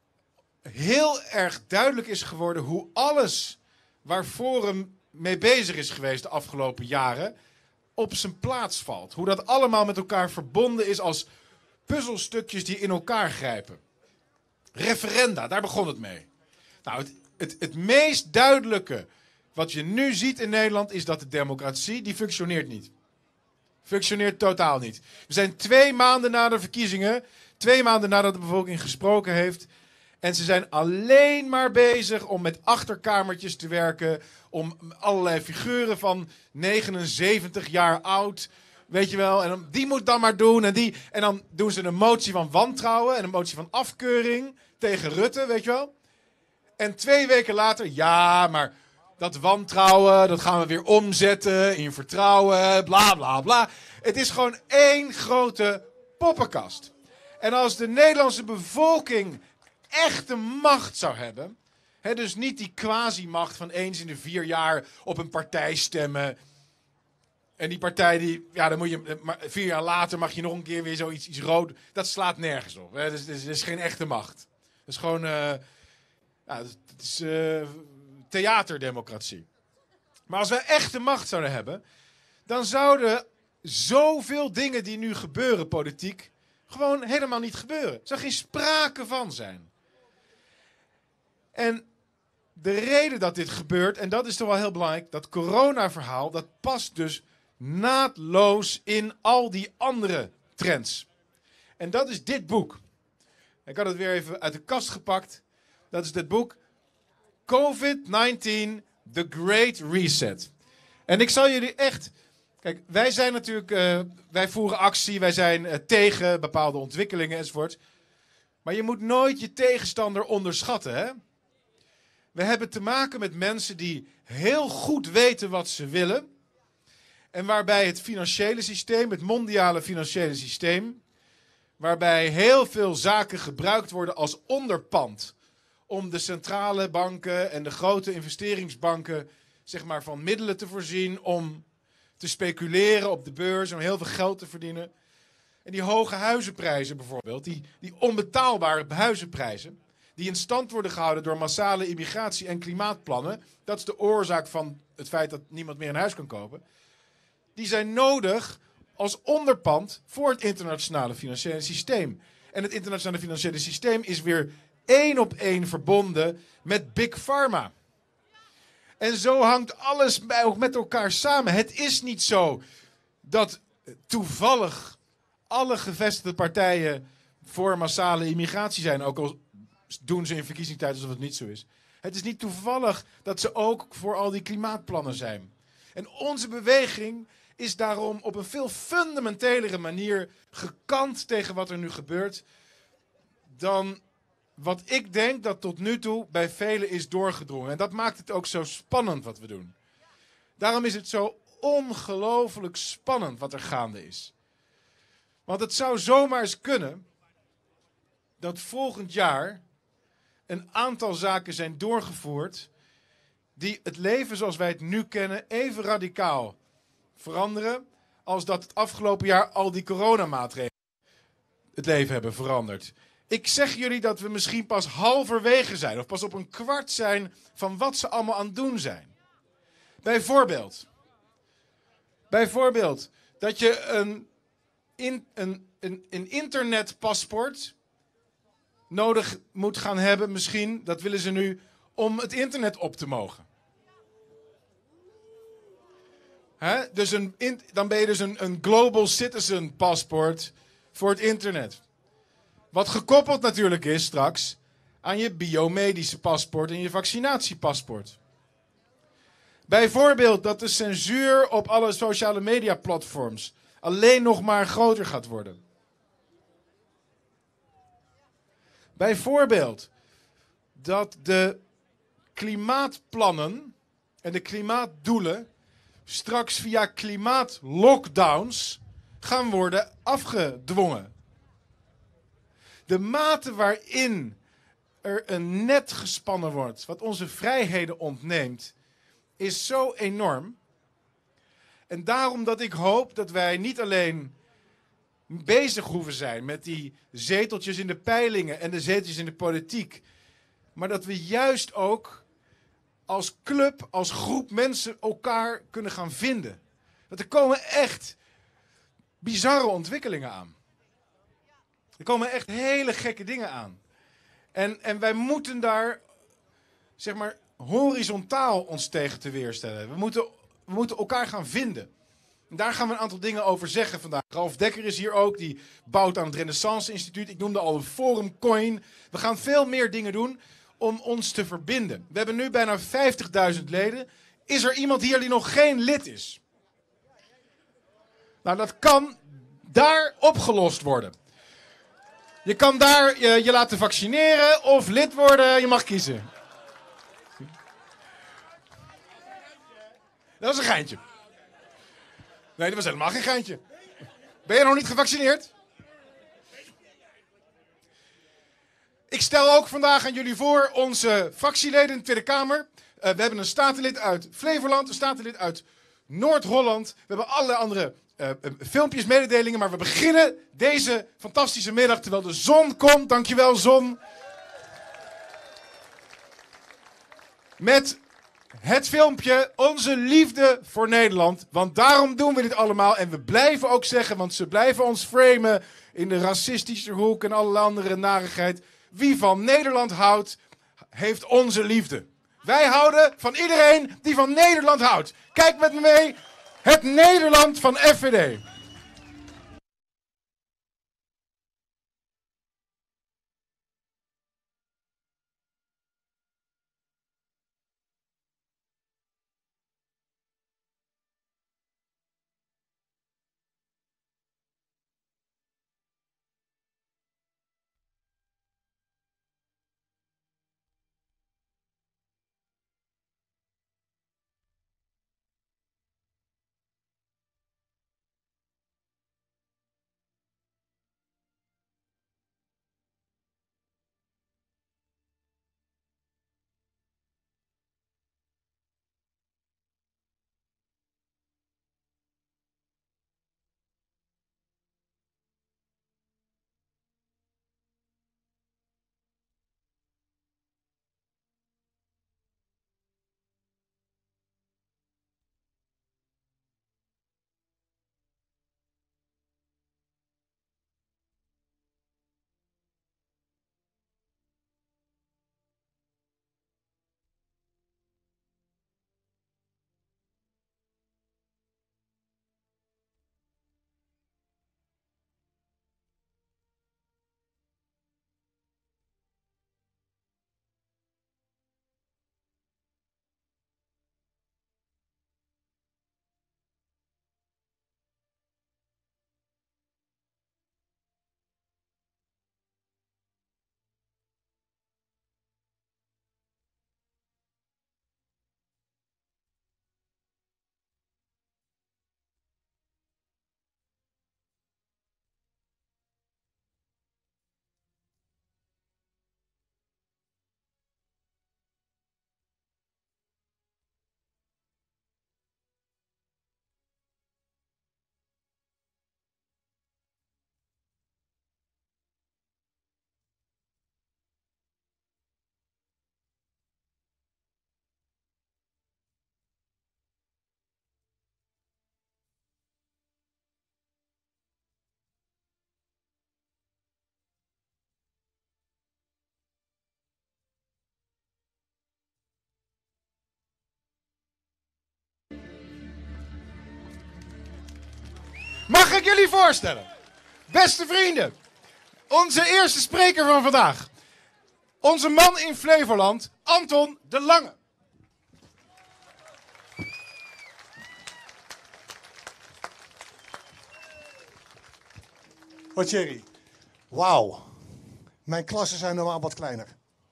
heel erg duidelijk is geworden hoe alles waar Forum mee bezig is geweest de afgelopen jaren op zijn plaats valt. Hoe dat allemaal met elkaar verbonden is als puzzelstukjes die in elkaar grijpen. Referenda, daar begon het mee. Nou, het, het, het meest duidelijke wat je nu ziet in Nederland is dat de democratie, die functioneert niet. Functioneert totaal niet. We zijn twee maanden na de verkiezingen, twee maanden nadat de bevolking gesproken heeft. En ze zijn alleen maar bezig om met achterkamertjes te werken. Om allerlei figuren van negenenzeventig jaar oud, weet je wel. En die moet dan maar doen. En, die, en dan doen ze een motie van wantrouwen en een motie van afkeuring tegen Rutte, weet je wel. En twee weken later, ja, maar dat wantrouwen, dat gaan we weer omzetten in vertrouwen, bla bla bla. Het is gewoon één grote poppenkast. En als de Nederlandse bevolking echte macht zou hebben, hè, dus niet die quasi-macht van eens in de vier jaar op een partij stemmen. En die partij, die, ja, dan moet je, maar vier jaar later mag je nog een keer weer zoiets iets rood. Dat slaat nergens op. Hè. Dat, is, dat, is, dat is geen echte macht. Dat is gewoon, uh, ja, het is uh, theaterdemocratie. Maar als wij echte macht zouden hebben, dan zouden zoveel dingen die nu gebeuren politiek gewoon helemaal niet gebeuren. Er zou geen sprake van zijn. En de reden dat dit gebeurt, en dat is toch wel heel belangrijk, dat corona-verhaal, dat past dus naadloos in al die andere trends. En dat is dit boek. Ik had het weer even uit de kast gepakt. Dat is dit boek COVID negentien, The Great Reset. En ik zal jullie echt... Kijk, wij zijn natuurlijk... Uh, wij voeren actie, wij zijn uh, tegen bepaalde ontwikkelingen enzovoort. Maar je moet nooit je tegenstander onderschatten, hè? We hebben te maken met mensen die heel goed weten wat ze willen. En waarbij het financiële systeem, het mondiale financiële systeem, waarbij heel veel zaken gebruikt worden als onderpand om de centrale banken en de grote investeringsbanken, zeg maar, van middelen te voorzien om te speculeren op de beurs, om heel veel geld te verdienen. En die hoge huizenprijzen bijvoorbeeld, die, die onbetaalbare huizenprijzen, die in stand worden gehouden door massale immigratie en klimaatplannen, dat is de oorzaak van het feit dat niemand meer een huis kan kopen, die zijn nodig als onderpand voor het internationale financiële systeem. En het internationale financiële systeem is weer één op één verbonden met Big Pharma. En zo hangt alles bij, met elkaar samen. Het is niet zo dat toevallig alle gevestigde partijen voor massale immigratie zijn, ook al doen ze in verkiezingstijd alsof het niet zo is. Het is niet toevallig dat ze ook voor al die klimaatplannen zijn. En onze beweging is daarom op een veel fundamentelere manier gekant tegen wat er nu gebeurt dan wat ik denk dat tot nu toe bij velen is doorgedrongen. En dat maakt het ook zo spannend wat we doen. Daarom is het zo ongelooflijk spannend wat er gaande is. Want het zou zomaar eens kunnen dat volgend jaar een aantal zaken zijn doorgevoerd die het leven zoals wij het nu kennen even radicaal veranderen als dat het afgelopen jaar al die coronamaatregelen het leven hebben veranderd. Ik zeg jullie dat we misschien pas halverwege zijn of pas op een kwart zijn van wat ze allemaal aan het doen zijn. Bijvoorbeeld, bijvoorbeeld dat je een, in, een, een, een internetpaspoort nodig moet gaan hebben misschien, dat willen ze nu, om het internet op te mogen. Hè? Dus een, in, dan ben je dus een, een Global Citizen paspoort voor het internet. Wat gekoppeld natuurlijk is straks aan je biomedische paspoort en je vaccinatiepaspoort. Bijvoorbeeld dat de censuur op alle sociale media platforms alleen nog maar groter gaat worden. Bijvoorbeeld dat de klimaatplannen en de klimaatdoelen straks via klimaatlockdowns gaan worden afgedwongen. De mate waarin er een net gespannen wordt wat onze vrijheden ontneemt, is zo enorm. En daarom dat ik hoop dat wij niet alleen bezig hoeven zijn met die zeteltjes in de peilingen en de zeteltjes in de politiek, maar dat we juist ook als club, als groep mensen elkaar kunnen gaan vinden. Want er komen echt bizarre ontwikkelingen aan. Er komen echt hele gekke dingen aan. En, en wij moeten daar, zeg maar, horizontaal ons tegen te weerstellen. We moeten, we moeten elkaar gaan vinden. En daar gaan we een aantal dingen over zeggen vandaag. Ralf Dekker is hier ook, die bouwt aan het Renaissance Instituut. Ik noemde al een Forum Coin. We gaan veel meer dingen doen om ons te verbinden. We hebben nu bijna vijftigduizend leden. Is er iemand hier die nog geen lid is? Nou, dat kan daar opgelost worden. Je kan daar je, je laten vaccineren of lid worden. Je mag kiezen. Dat was een geintje. Nee, dat was helemaal geen geintje. Ben je nog niet gevaccineerd? Ik stel ook vandaag aan jullie voor onze fractieleden in de Tweede Kamer. Uh, we hebben een statenlid uit Flevoland, een statenlid uit Noord-Holland. We hebben allerlei andere uh, uh, filmpjes, mededelingen. Maar we beginnen deze fantastische middag terwijl de zon komt. Dankjewel, zon. Met het filmpje Onze Liefde voor Nederland. Want daarom doen we dit allemaal. En we blijven ook zeggen, want ze blijven ons framen in de racistische hoek en allerlei andere narigheid. Wie van Nederland houdt, heeft onze liefde. Wij houden van iedereen die van Nederland houdt. Kijk met me mee. Het Nederland van F V D. Mag ik jullie voorstellen? Beste vrienden, onze eerste spreker van vandaag. Onze man in Flevoland, Anton de Lange. Hoi Thierry. Wauw. Mijn klassen zijn normaal wat kleiner.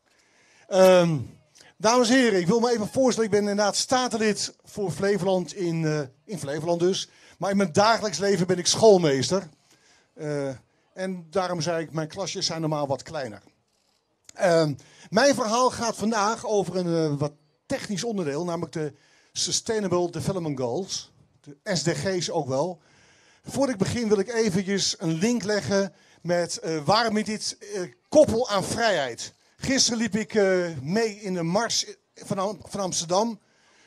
Um, dames en heren, ik wil me even voorstellen. Ik ben inderdaad statenlid voor Flevoland in, uh, in Flevoland dus. Maar in mijn dagelijks leven ben ik schoolmeester. Uh, en daarom zei ik, mijn klasjes zijn normaal wat kleiner. Uh, mijn verhaal gaat vandaag over een uh, wat technisch onderdeel. Namelijk de Sustainable Development Goals. De S D G's ook wel. Voordat ik begin wil ik eventjes een link leggen met uh, waarom ik dit uh, koppel aan vrijheid. Gisteren liep ik uh, mee in de mars van, van Amsterdam.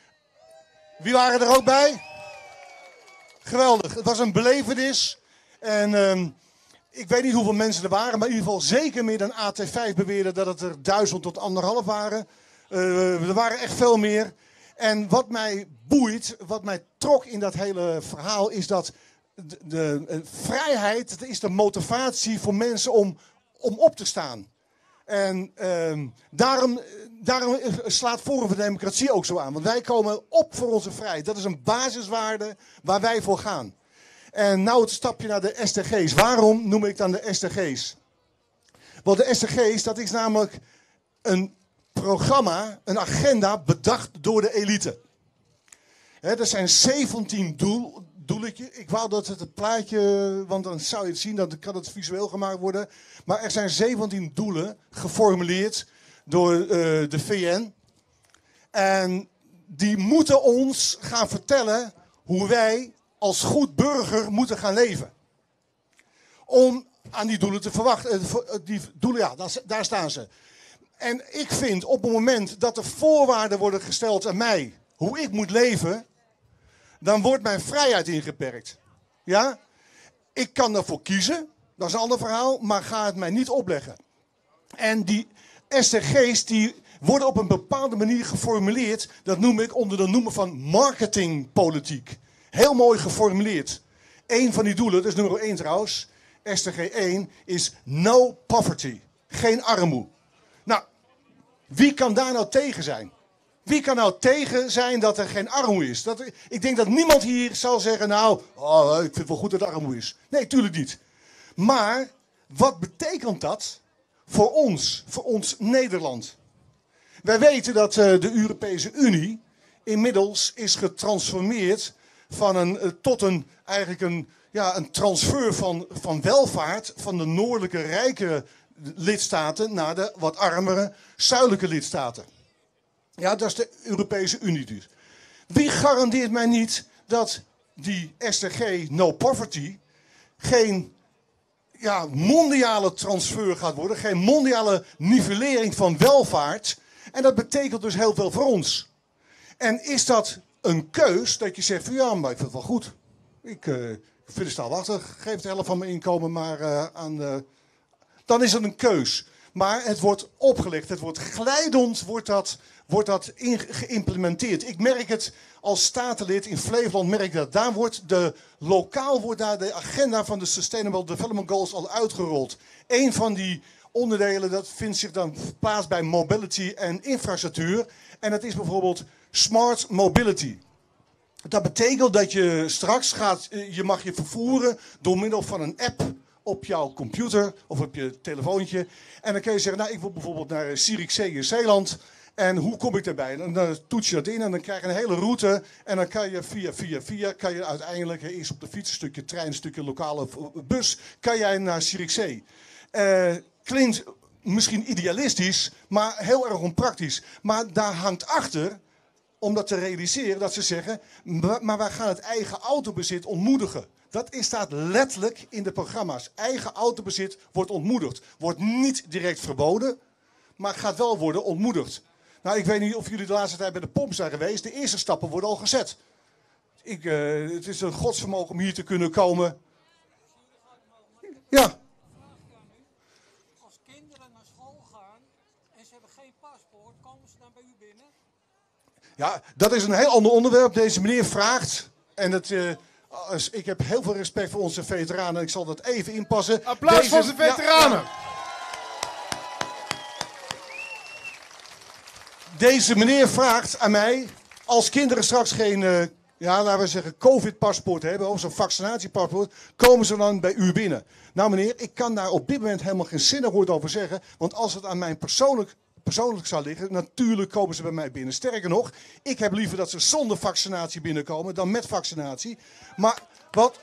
Wie waren er ook bij? Geweldig. Het was een belevenis. En uh, ik weet niet hoeveel mensen er waren, maar in ieder geval zeker meer dan A T vijf beweerde dat het er duizend tot anderhalf waren. Uh, er waren echt veel meer. En wat mij boeit, wat mij trok in dat hele verhaal, is dat de, de, de vrijheid, dat is de motivatie voor mensen om, om op te staan. En uh, daarom, daarom slaat Forum voor Democratie ook zo aan. Want wij komen op voor onze vrijheid. Dat is een basiswaarde waar wij voor gaan. En nou het stapje naar de S D G's. Waarom noem ik dan de S D G's? Want de S D G's, dat is namelijk een programma, een agenda bedacht door de elite. He, er zijn zeventien doel, doelletjes. Ik wou dat het het plaatje, want dan zou je het zien, dan kan het visueel gemaakt worden. Maar er zijn zeventien doelen geformuleerd door uh, de V N. En die moeten ons gaan vertellen hoe wij als goed burger moeten gaan leven. Om aan die doelen te verwachten. Die doelen, ja, daar staan ze. En ik vind op het moment dat er voorwaarden worden gesteld aan mij, hoe ik moet leven, dan wordt mijn vrijheid ingeperkt. Ja? Ik kan daarvoor kiezen, dat is een ander verhaal, maar ga het mij niet opleggen. En die S D G's die worden op een bepaalde manier geformuleerd, dat noem ik onder de noemer van marketingpolitiek. Heel mooi geformuleerd. Eén van die doelen, dat is nummer één trouwens, S D G één, is no poverty. Geen armoede. Nou, wie kan daar nou tegen zijn? Wie kan nou tegen zijn dat er geen armoede is? Dat, ik denk dat niemand hier zal zeggen, nou, oh, ik vind het wel goed dat er armoede is. Nee, tuurlijk niet. Maar, wat betekent dat voor ons, voor ons Nederland? Wij weten dat uh, de Europese Unie inmiddels is getransformeerd van een, uh, tot een, eigenlijk een, ja, een transfer van, van welvaart van de noordelijke rijke lidstaten naar de wat armere zuidelijke lidstaten. Ja, dat is de Europese Unie dus. Wie garandeert mij niet dat die S D G no poverty geen ja, mondiale transfer gaat worden, geen mondiale nivellering van welvaart? En dat betekent dus heel veel voor ons. En is dat een keus dat je zegt van ja, maar ik vind het wel goed. Ik uh, vind het staalwachtig, geef de helft van mijn inkomen maar uh, aan... Uh, dan is het een keus. Maar het wordt opgelegd, het wordt glijdend, wordt dat, wordt dat in, geïmplementeerd. Ik merk het als statenlid in Flevoland, merk ik dat. Daar wordt de, lokaal wordt daar de agenda van de Sustainable Development Goals al uitgerold. Eén van die onderdelen, dat vindt zich dan plaats bij mobility en infrastructuur. En dat is bijvoorbeeld smart mobility. Dat betekent dat je straks gaat, je mag je vervoeren door middel van een app op jouw computer of op je telefoontje. En dan kun je zeggen, nou ik wil bijvoorbeeld naar Zierikzee in Zeeland. En hoe kom ik daarbij? Dan, dan toets je dat in en dan krijg je een hele route. En dan kan je via, via, via, kan je uiteindelijk, eerst op de fiets, een stukje trein, een stukje lokale bus, kan jij naar Zierikzee. Uh, klinkt misschien idealistisch, maar heel erg onpraktisch. Maar daar hangt achter, om dat te realiseren, dat ze zeggen, maar wij gaan het eigen autobezit ontmoedigen. Dat staat letterlijk in de programma's. Eigen autobezit wordt ontmoedigd. Wordt niet direct verboden, maar gaat wel worden ontmoedigd. Nou, ik weet niet of jullie de laatste tijd bij de pomp zijn geweest. De eerste stappen worden al gezet. Ik, uh, het is een godsvermogen om hier te kunnen komen. Ja. Als kinderen naar school gaan en ze hebben geen paspoort, komen ze dan bij u binnen? Ja, dat is een heel ander onderwerp. Deze meneer vraagt, en het... Uh, Als, ik heb heel veel respect voor onze veteranen. Ik zal dat even inpassen. Applaus Deze, voor onze veteranen. Ja, ja. Deze meneer vraagt aan mij, als kinderen straks geen, uh, ja, laten we zeggen, covid-paspoort hebben, of zo'n vaccinatiepaspoort, komen ze dan bij u binnen? Nou meneer, ik kan daar op dit moment helemaal geen zinnig woord over zeggen, want als het aan mij persoonlijk, persoonlijk zou liggen, natuurlijk komen ze bij mij binnen. Sterker nog, ik heb liever dat ze zonder vaccinatie binnenkomen dan met vaccinatie. Maar wat...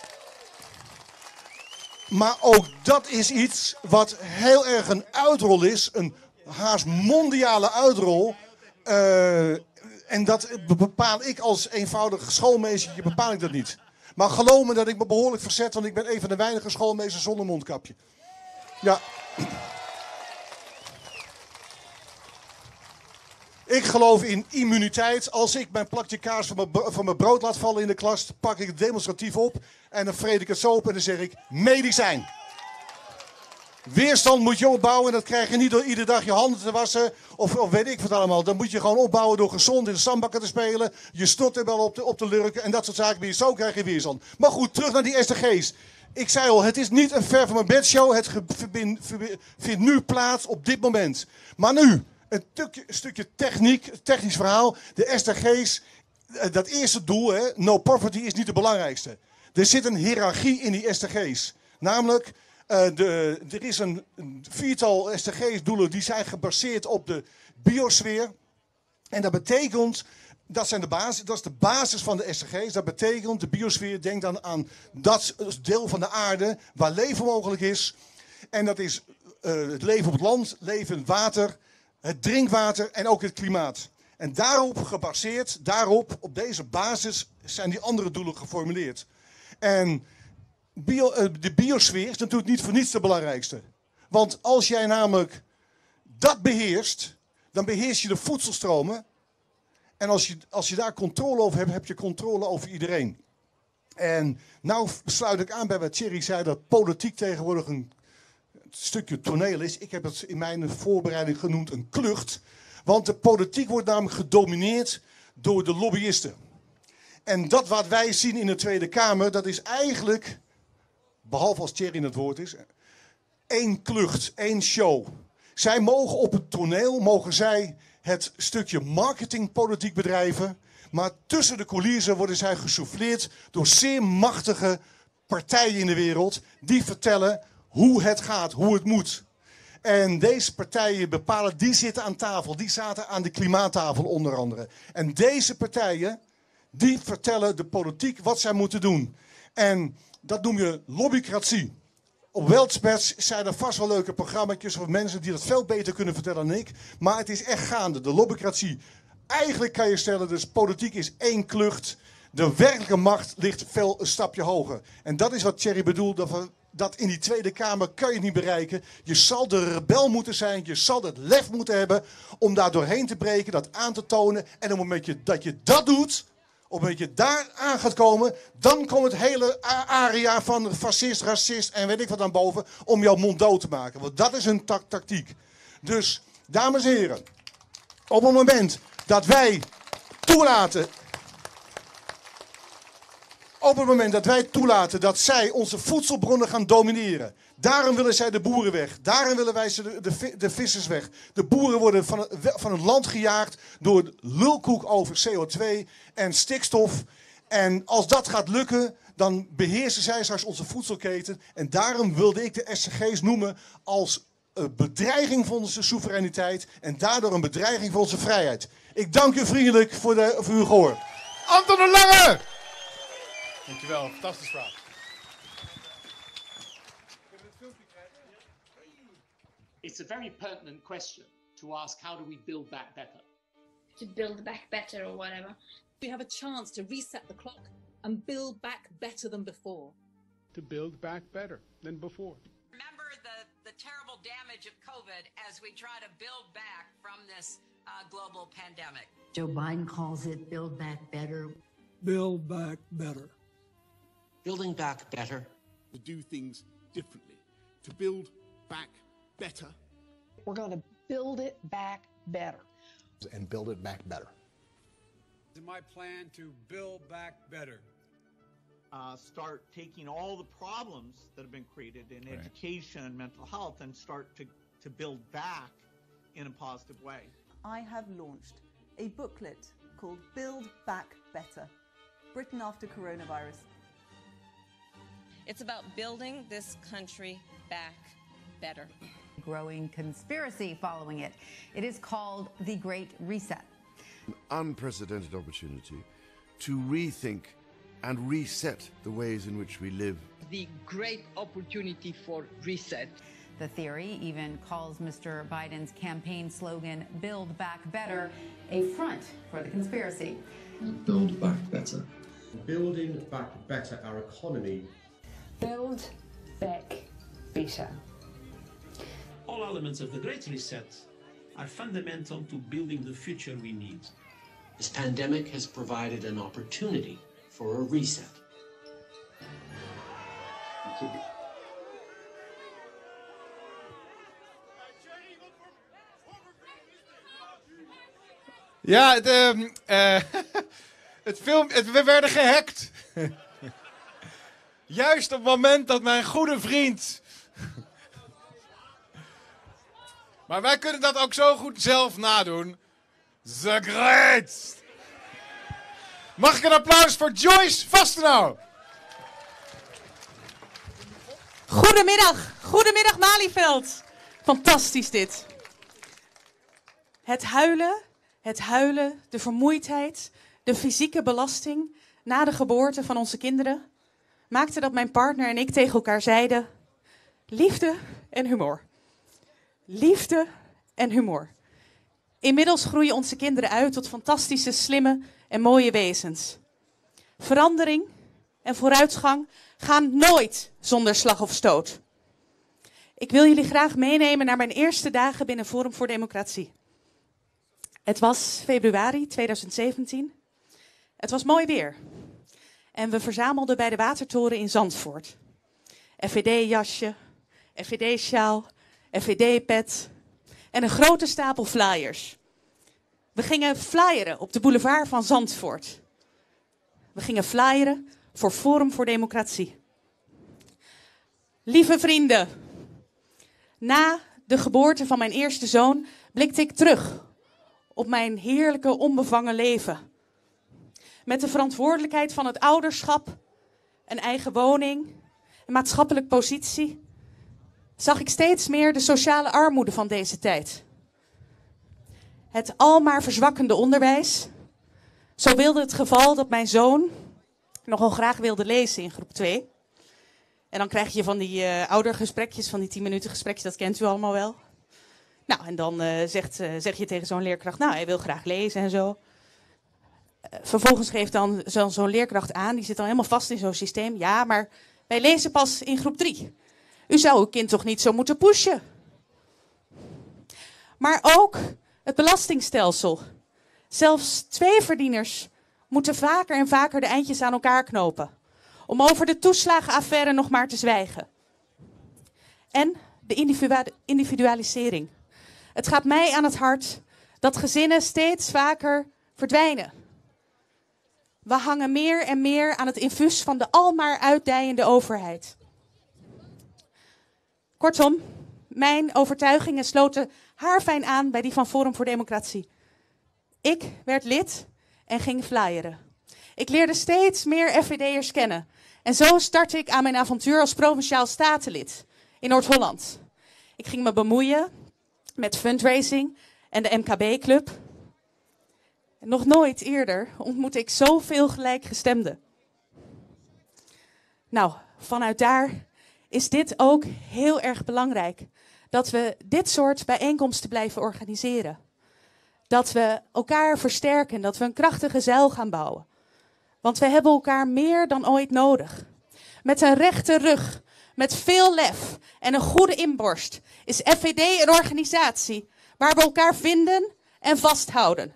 Maar ook dat is iets wat heel erg een uitrol is, een haast mondiale uitrol. Uh, en dat bepaal ik als eenvoudig schoolmeestertje, bepaal ik dat niet. Maar geloof me dat ik me behoorlijk verzet, want ik ben een van de weinige schoolmeesters zonder mondkapje. Ja. Ik geloof in immuniteit. Als ik mijn plakje kaas van mijn, van mijn brood laat vallen in de klas, pak ik het demonstratief op en dan vreet ik het zo op en dan zeg ik medicijn. Weerstand moet je opbouwen en dat krijg je niet door iedere dag je handen te wassen of, of weet ik wat allemaal. Dat moet je gewoon opbouwen door gezond in de zandbakken te spelen, je snotterbel op te, op te lurken en dat soort zaken. Weer zo krijg je weerstand. Maar goed, terug naar die S D G's. Ik zei al, het is niet een ver van mijn bedshow. Het vindt nu plaats op dit moment. Maar nu, een stukje, een stukje techniek, technisch verhaal. De S D G's, dat eerste doel, hè, no poverty, is niet het belangrijkste. Er zit een hiërarchie in die S D G's. Namelijk, uh, de, er is een, een viertal S D G's-doelen die zijn gebaseerd op de biosfeer. En dat betekent, dat, zijn de basis, dat is de basis van de S D G's. Dat betekent, de biosfeer, denk dan aan dat deel van de aarde waar leven mogelijk is. En dat is uh, het leven op het land, leven in het water, het drinkwater en ook het klimaat. En daarop gebaseerd, daarop, op deze basis, zijn die andere doelen geformuleerd. En bio, uh, de biosfeer is natuurlijk niet voor niets de belangrijkste. Want als jij namelijk dat beheerst, dan beheers je de voedselstromen. En als je, als je daar controle over hebt, heb je controle over iedereen. En nou sluit ik aan bij wat Thierry zei, dat politiek tegenwoordig een stukje toneel is. Ik heb het in mijn voorbereiding genoemd een klucht. Want de politiek wordt namelijk gedomineerd door de lobbyisten. En dat wat wij zien in de Tweede Kamer, dat is eigenlijk, behalve als Thierry in het woord is, één klucht, één show. Zij mogen op het toneel, mogen zij het stukje marketingpolitiek bedrijven. Maar tussen de coulissen worden zij gesouffleerd door zeer machtige partijen in de wereld. Die vertellen hoe het gaat, hoe het moet. En deze partijen bepalen, die zitten aan tafel. Die zaten aan de klimaattafel onder andere. En deze partijen, die vertellen de politiek wat zij moeten doen. En dat noem je lobbycratie. Op Weltspets zijn er vast wel leuke programma's voor mensen die dat veel beter kunnen vertellen dan ik. Maar het is echt gaande, de lobbycratie. Eigenlijk kan je stellen, dus politiek is één klucht. De werkelijke macht ligt veel een stapje hoger. En dat is wat Thierry bedoelt, dat, we, dat in die Tweede Kamer kan je niet bereiken. Je zal de rebel moeten zijn, je zal het lef moeten hebben om daar doorheen te breken, dat aan te tonen. En op het moment dat je dat doet, op het moment dat je daar aan gaat komen, dan komt het hele aria van fascist, racist en weet ik wat aan boven om jouw mond dood te maken. Want dat is hun ta- tactiek. Dus, dames en heren, op het moment dat wij toelaten, op het moment dat wij toelaten dat zij onze voedselbronnen gaan domineren, daarom willen zij de boeren weg, daarom willen wij ze de, de, de vissers weg. De boeren worden van, van het land gejaagd door lulkoek over C O twee en stikstof. En als dat gaat lukken, dan beheersen zij straks onze voedselketen. En daarom wilde ik de S D G's noemen als een bedreiging voor onze soevereiniteit en daardoor een bedreiging voor onze vrijheid. Ik dank u vriendelijk voor, de, voor uw gehoor. Anton de Lange! Dankjewel, fantastisch verhaal. It's a very pertinent question to ask, how do we build back better? To build back better or whatever. We have a chance to reset the clock and build back better than before. To build back better than before. Remember the, the terrible damage of COVID as we try to build back from this uh, global pandemic. Joe Biden calls it build back better. Build back better. Building back better. To do things differently. To build back better. We're going to build it back better. And build it back better. My plan to build back better. uh, start taking all the problems that have been created in Right. education and mental health and start to, to build back in a positive way. I have launched a booklet called Build Back Better, Britain After Coronavirus. It's about building this country back better. Growing conspiracy following it. It is called the Great Reset. An unprecedented opportunity to rethink and reset the ways in which we live. The great opportunity for reset. The theory even calls Mister Biden's campaign slogan, Build Back Better, a front for the conspiracy. Build back better. Building back better our economy. Build back better. All elements of the Great Reset are fundamental to building the future we need. This pandemic has provided an opportunity for a reset. Ja, het, uh, uh, het film, het, we werden gehackt. Juist op het moment dat mijn goede vriend... Maar wij kunnen dat ook zo goed zelf nadoen. The Great! Mag ik een applaus voor Joyce Vastenau? Goedemiddag, goedemiddag Malieveld. Fantastisch dit. Het huilen, het huilen, de vermoeidheid, de fysieke belasting na de geboorte van onze kinderen maakte dat mijn partner en ik tegen elkaar zeiden: liefde en humor. Liefde en humor. Inmiddels groeien onze kinderen uit tot fantastische, slimme en mooie wezens. Verandering en vooruitgang gaan nooit zonder slag of stoot. Ik wil jullie graag meenemen naar mijn eerste dagen binnen Forum voor Democratie. Het was februari tweeduizend zeventien. Het was mooi weer. En we verzamelden bij de Watertoren in Zandvoort. F V D-jasje, F V D-sjaal, F V D-pet en een grote stapel flyers. We gingen flyeren op de boulevard van Zandvoort. We gingen flyeren voor Forum voor Democratie. Lieve vrienden, na de geboorte van mijn eerste zoon blikte ik terug op mijn heerlijke onbevangen leven. Met de verantwoordelijkheid van het ouderschap, een eigen woning, een maatschappelijke positie, zag ik steeds meer de sociale armoede van deze tijd. Het almaar verzwakkende onderwijs. Zo wilde het geval dat mijn zoon nogal graag wilde lezen in groep twee. En dan krijg je van die uh, oudergesprekjes, van die tien minuten gesprekjes, dat kent u allemaal wel. Nou, en dan uh, zegt, uh, zeg je tegen zo'n leerkracht, nou, hij wil graag lezen en zo. Uh, vervolgens geeft dan zo'n zo leerkracht aan, die zit dan helemaal vast in zo'n systeem. Ja, maar wij lezen pas in groep drie. U zou uw kind toch niet zo moeten pushen? Maar ook het belastingstelsel. Zelfs tweeverdieners moeten vaker en vaker de eindjes aan elkaar knopen. Om over de toeslagenaffaire nog maar te zwijgen. En de individua- individualisering. Het gaat mij aan het hart dat gezinnen steeds vaker verdwijnen. We hangen meer en meer aan het infuus van de almaar uitdijende overheid. Kortom, mijn overtuigingen sloten haarfijn aan bij die van Forum voor Democratie. Ik werd lid en ging flyeren. Ik leerde steeds meer F V D'ers kennen. En zo startte ik aan mijn avontuur als provinciaal statenlid in Noord-Holland. Ik ging me bemoeien met fundraising en de M K B-club. Nog nooit eerder ontmoette ik zoveel gelijkgestemden. Nou, vanuit daar is dit ook heel erg belangrijk. Dat we dit soort bijeenkomsten blijven organiseren. Dat we elkaar versterken, dat we een krachtige zuil gaan bouwen. Want we hebben elkaar meer dan ooit nodig. Met een rechte rug, met veel lef en een goede inborst is F V D een organisatie waar we elkaar vinden en vasthouden.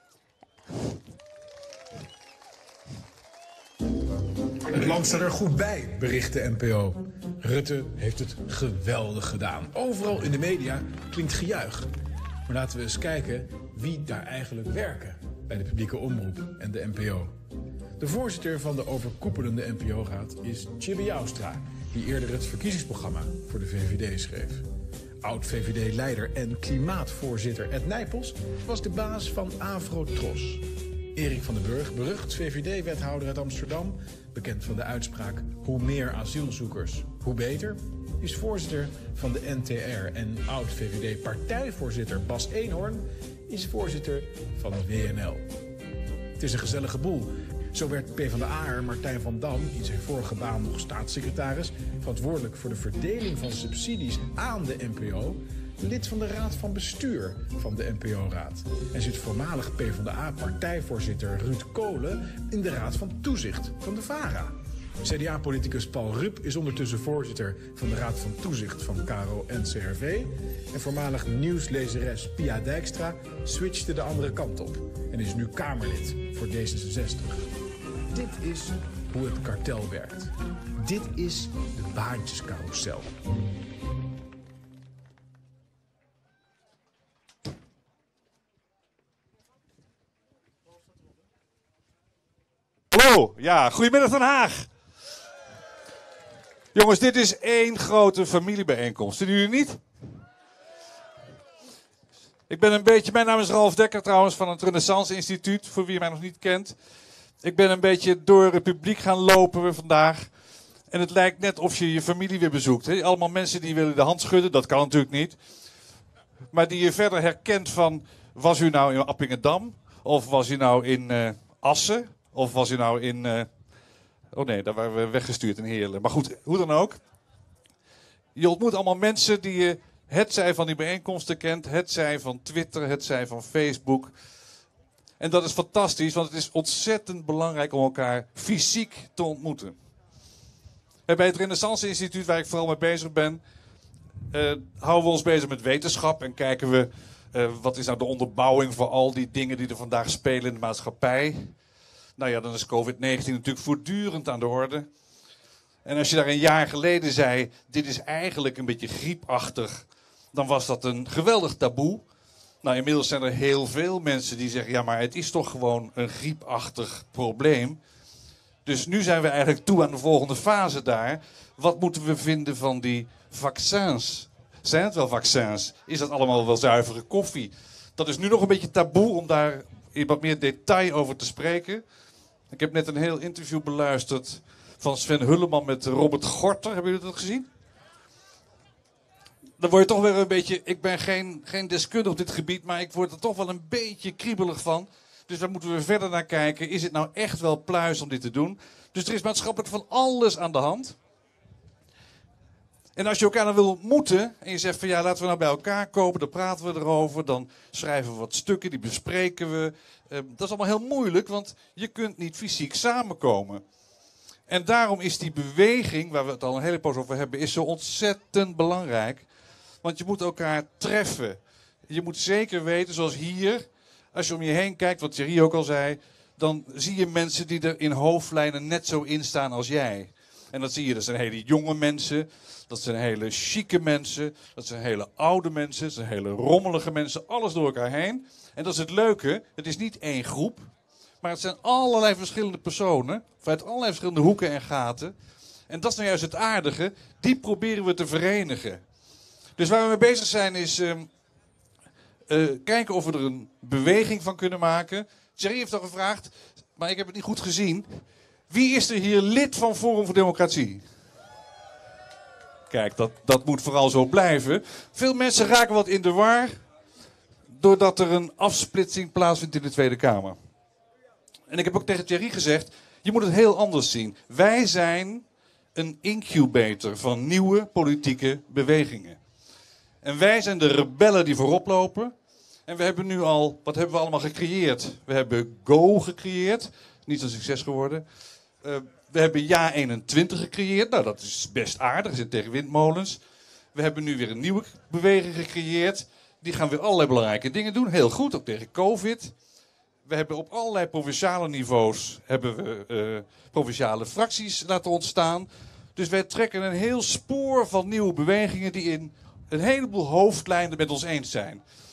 Het land staat er goed bij, bericht de N P O. Rutte heeft het geweldig gedaan. Overal in de media klinkt gejuich. Maar laten we eens kijken wie daar eigenlijk werken bij de publieke omroep en de N P O. De voorzitter van de overkoepelende N P O-raad is Tjibbe Joustra, die eerder het verkiezingsprogramma voor de V V D schreef. Oud-V V D-leider en klimaatvoorzitter Ed Nijpels was de baas van Avrotros. Erik van den Burg, berucht V V D-wethouder uit Amsterdam, bekend van de uitspraak hoe meer asielzoekers, hoe beter, is voorzitter van de N T R. En oud-V V D-partijvoorzitter Bas Eenhoorn is voorzitter van W N L. Het is een gezellige boel. Zo werd PvdA'er Martijn van Dam, in zijn vorige baan nog staatssecretaris, verantwoordelijk voor de verdeling van subsidies aan de N P O, lid van de raad van bestuur van de N P O-raad. En zit voormalig PvdA-partijvoorzitter Ruud Kolen in de raad van toezicht van de VARA. C D A-politicus Paul Rupp is ondertussen voorzitter van de raad van toezicht van Caro N C R V. En voormalig nieuwslezeres Pia Dijkstra switchte de andere kant op en is nu Kamerlid voor D zesenzestig. Dit is hoe het kartel werkt. Dit is de baantjescarousel. Hallo, ja, goedemiddag Den Haag. Jongens, dit is één grote familiebijeenkomst. Vinden jullie niet? Ik ben een beetje, mijn naam is Ralf Dekker trouwens van het Renaissance Instituut, voor wie mij nog niet kent. Ik ben een beetje door het publiek gaan lopen vandaag. En het lijkt net of je je familie weer bezoekt. Hè? Allemaal mensen die willen de hand schudden, dat kan natuurlijk niet. Maar die je verder herkent van, was u nou in Appingedam? Of was u nou in uh, Assen? Of was u nou in... Uh... Oh nee, daar waren we weggestuurd in Heerlen. Maar goed, hoe dan ook. Je ontmoet allemaal mensen die je, hetzij van die bijeenkomsten kent, hetzij van Twitter, hetzij van Facebook. En dat is fantastisch, want het is ontzettend belangrijk om elkaar fysiek te ontmoeten. En bij het Renaissance Instituut, waar ik vooral mee bezig ben, uh, houden we ons bezig met wetenschap en kijken we uh, wat is nou de onderbouwing voor al die dingen die er vandaag spelen in de maatschappij. Nou ja, dan is covid negentien natuurlijk voortdurend aan de orde. En als je daar een jaar geleden zei, dit is eigenlijk een beetje griepachtig, dan was dat een geweldig taboe. Nou, inmiddels zijn er heel veel mensen die zeggen, ja, maar het is toch gewoon een griepachtig probleem. Dus nu zijn we eigenlijk toe aan de volgende fase daar. Wat moeten we vinden van die vaccins? Zijn het wel vaccins? Is dat allemaal wel zuivere koffie? Dat is nu nog een beetje taboe om daar in wat meer detail over te spreken. Ik heb net een heel interview beluisterd van Sven Hulleman met Robert Gorter. Hebben jullie dat gezien? Dan word je toch weer een beetje... Ik ben geen, geen deskundige op dit gebied, maar ik word er toch wel een beetje kriebelig van. Dus daar moeten we verder naar kijken. Is het nou echt wel pluis om dit te doen? Dus er is maatschappelijk van alles aan de hand. En als je elkaar dan wil ontmoeten en je zegt van ja, laten we nou bij elkaar komen, dan praten we erover, dan schrijven we wat stukken, die bespreken we. Uh, dat is allemaal heel moeilijk, want je kunt niet fysiek samenkomen. En daarom is die beweging, waar we het al een hele poos over hebben, is zo ontzettend belangrijk. Want je moet elkaar treffen. Je moet zeker weten, zoals hier, als je om je heen kijkt, wat Thierry ook al zei, dan zie je mensen die er in hoofdlijnen net zo in staan als jij. En dat zie je, dat zijn hele jonge mensen, dat zijn hele chique mensen, dat zijn hele oude mensen, dat zijn hele rommelige mensen, alles door elkaar heen. En dat is het leuke, het is niet één groep, maar het zijn allerlei verschillende personen, vanuit allerlei verschillende hoeken en gaten. En dat is nou juist het aardige, die proberen we te verenigen. Dus waar we mee bezig zijn is uh, uh, kijken of we er een beweging van kunnen maken. Thierry heeft al gevraagd, maar ik heb het niet goed gezien. Wie is er hier lid van Forum voor Democratie? Kijk, dat, dat moet vooral zo blijven. Veel mensen raken wat in de war, doordat er een afsplitsing plaatsvindt in de Tweede Kamer. En ik heb ook tegen Thierry gezegd, je moet het heel anders zien. Wij zijn een incubator van nieuwe politieke bewegingen. En wij zijn de rebellen die voorop lopen. En we hebben nu al, wat hebben we allemaal gecreëerd? We hebben Go gecreëerd, niet zo'n succes geworden. Uh, we hebben Ja eenentwintig gecreëerd, nou dat is best aardig, zit tegen windmolens. We hebben nu weer een nieuwe beweging gecreëerd. Die gaan weer allerlei belangrijke dingen doen, heel goed, ook tegen COVID. We hebben op allerlei provinciale niveaus hebben we, uh, provinciale fracties laten ontstaan. Dus wij trekken een heel spoor van nieuwe bewegingen die in een heleboel hoofdlijnen met ons eens zijn.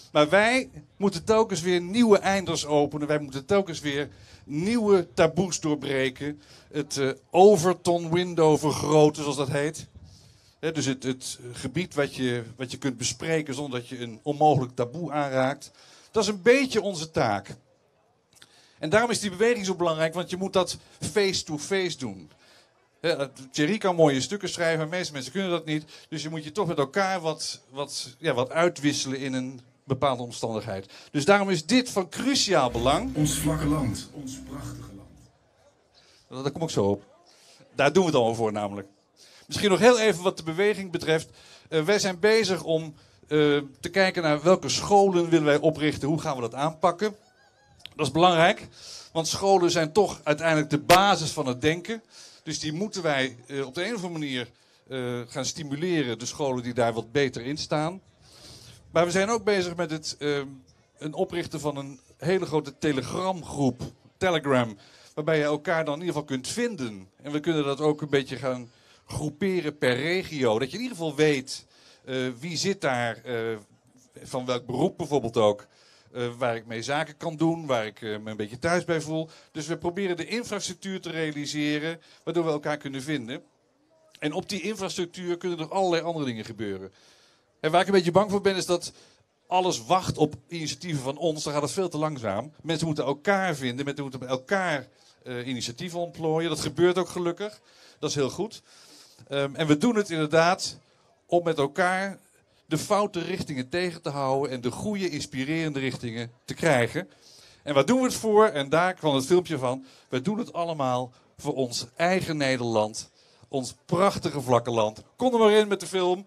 Maar wij moeten telkens weer nieuwe einders openen. Wij moeten telkens weer nieuwe taboes doorbreken. Het uh, Overton window vergroten, zoals dat heet. He, dus het, het gebied wat je, wat je kunt bespreken zonder dat je een onmogelijk taboe aanraakt. Dat is een beetje onze taak. En daarom is die beweging zo belangrijk, want je moet dat face-to-face doen. Ja, Thierry kan mooie stukken schrijven, maar de meeste mensen kunnen dat niet. Dus je moet je toch met elkaar wat, wat, ja, wat uitwisselen in een bepaalde omstandigheid. Dus daarom is dit van cruciaal belang. Ons vlakke land, ons prachtige land. Daar kom ik zo op. Daar doen we het allemaal voor namelijk. Misschien nog heel even wat de beweging betreft. Uh, wij zijn bezig om uh, te kijken naar welke scholen willen wij oprichten. Hoe gaan we dat aanpakken? Dat is belangrijk, want scholen zijn toch uiteindelijk de basis van het denken. Dus die moeten wij uh, op de een of andere manier uh, gaan stimuleren, de scholen die daar wat beter in staan. Maar we zijn ook bezig met het uh, een oprichten van een hele grote telegramgroep, Telegram, waarbij je elkaar dan in ieder geval kunt vinden. En we kunnen dat ook een beetje gaan groeperen per regio, dat je in ieder geval weet uh, wie zit daar, uh, van welk beroep bijvoorbeeld ook. Uh, waar ik mee zaken kan doen, waar ik uh, me een beetje thuis bij voel. Dus we proberen de infrastructuur te realiseren, waardoor we elkaar kunnen vinden. En op die infrastructuur kunnen er allerlei andere dingen gebeuren. En waar ik een beetje bang voor ben, is dat alles wacht op initiatieven van ons. Dan gaat het veel te langzaam. Mensen moeten elkaar vinden, mensen moeten bij elkaar uh, initiatieven ontplooien. Dat gebeurt ook gelukkig. Dat is heel goed. Um, en we doen het inderdaad om met elkaar de foute richtingen tegen te houden en de goede, inspirerende richtingen te krijgen. En waar doen we het voor? En daar kwam het filmpje van. We doen het allemaal voor ons eigen Nederland. Ons prachtige vlakke land. Kom er maar in met de film.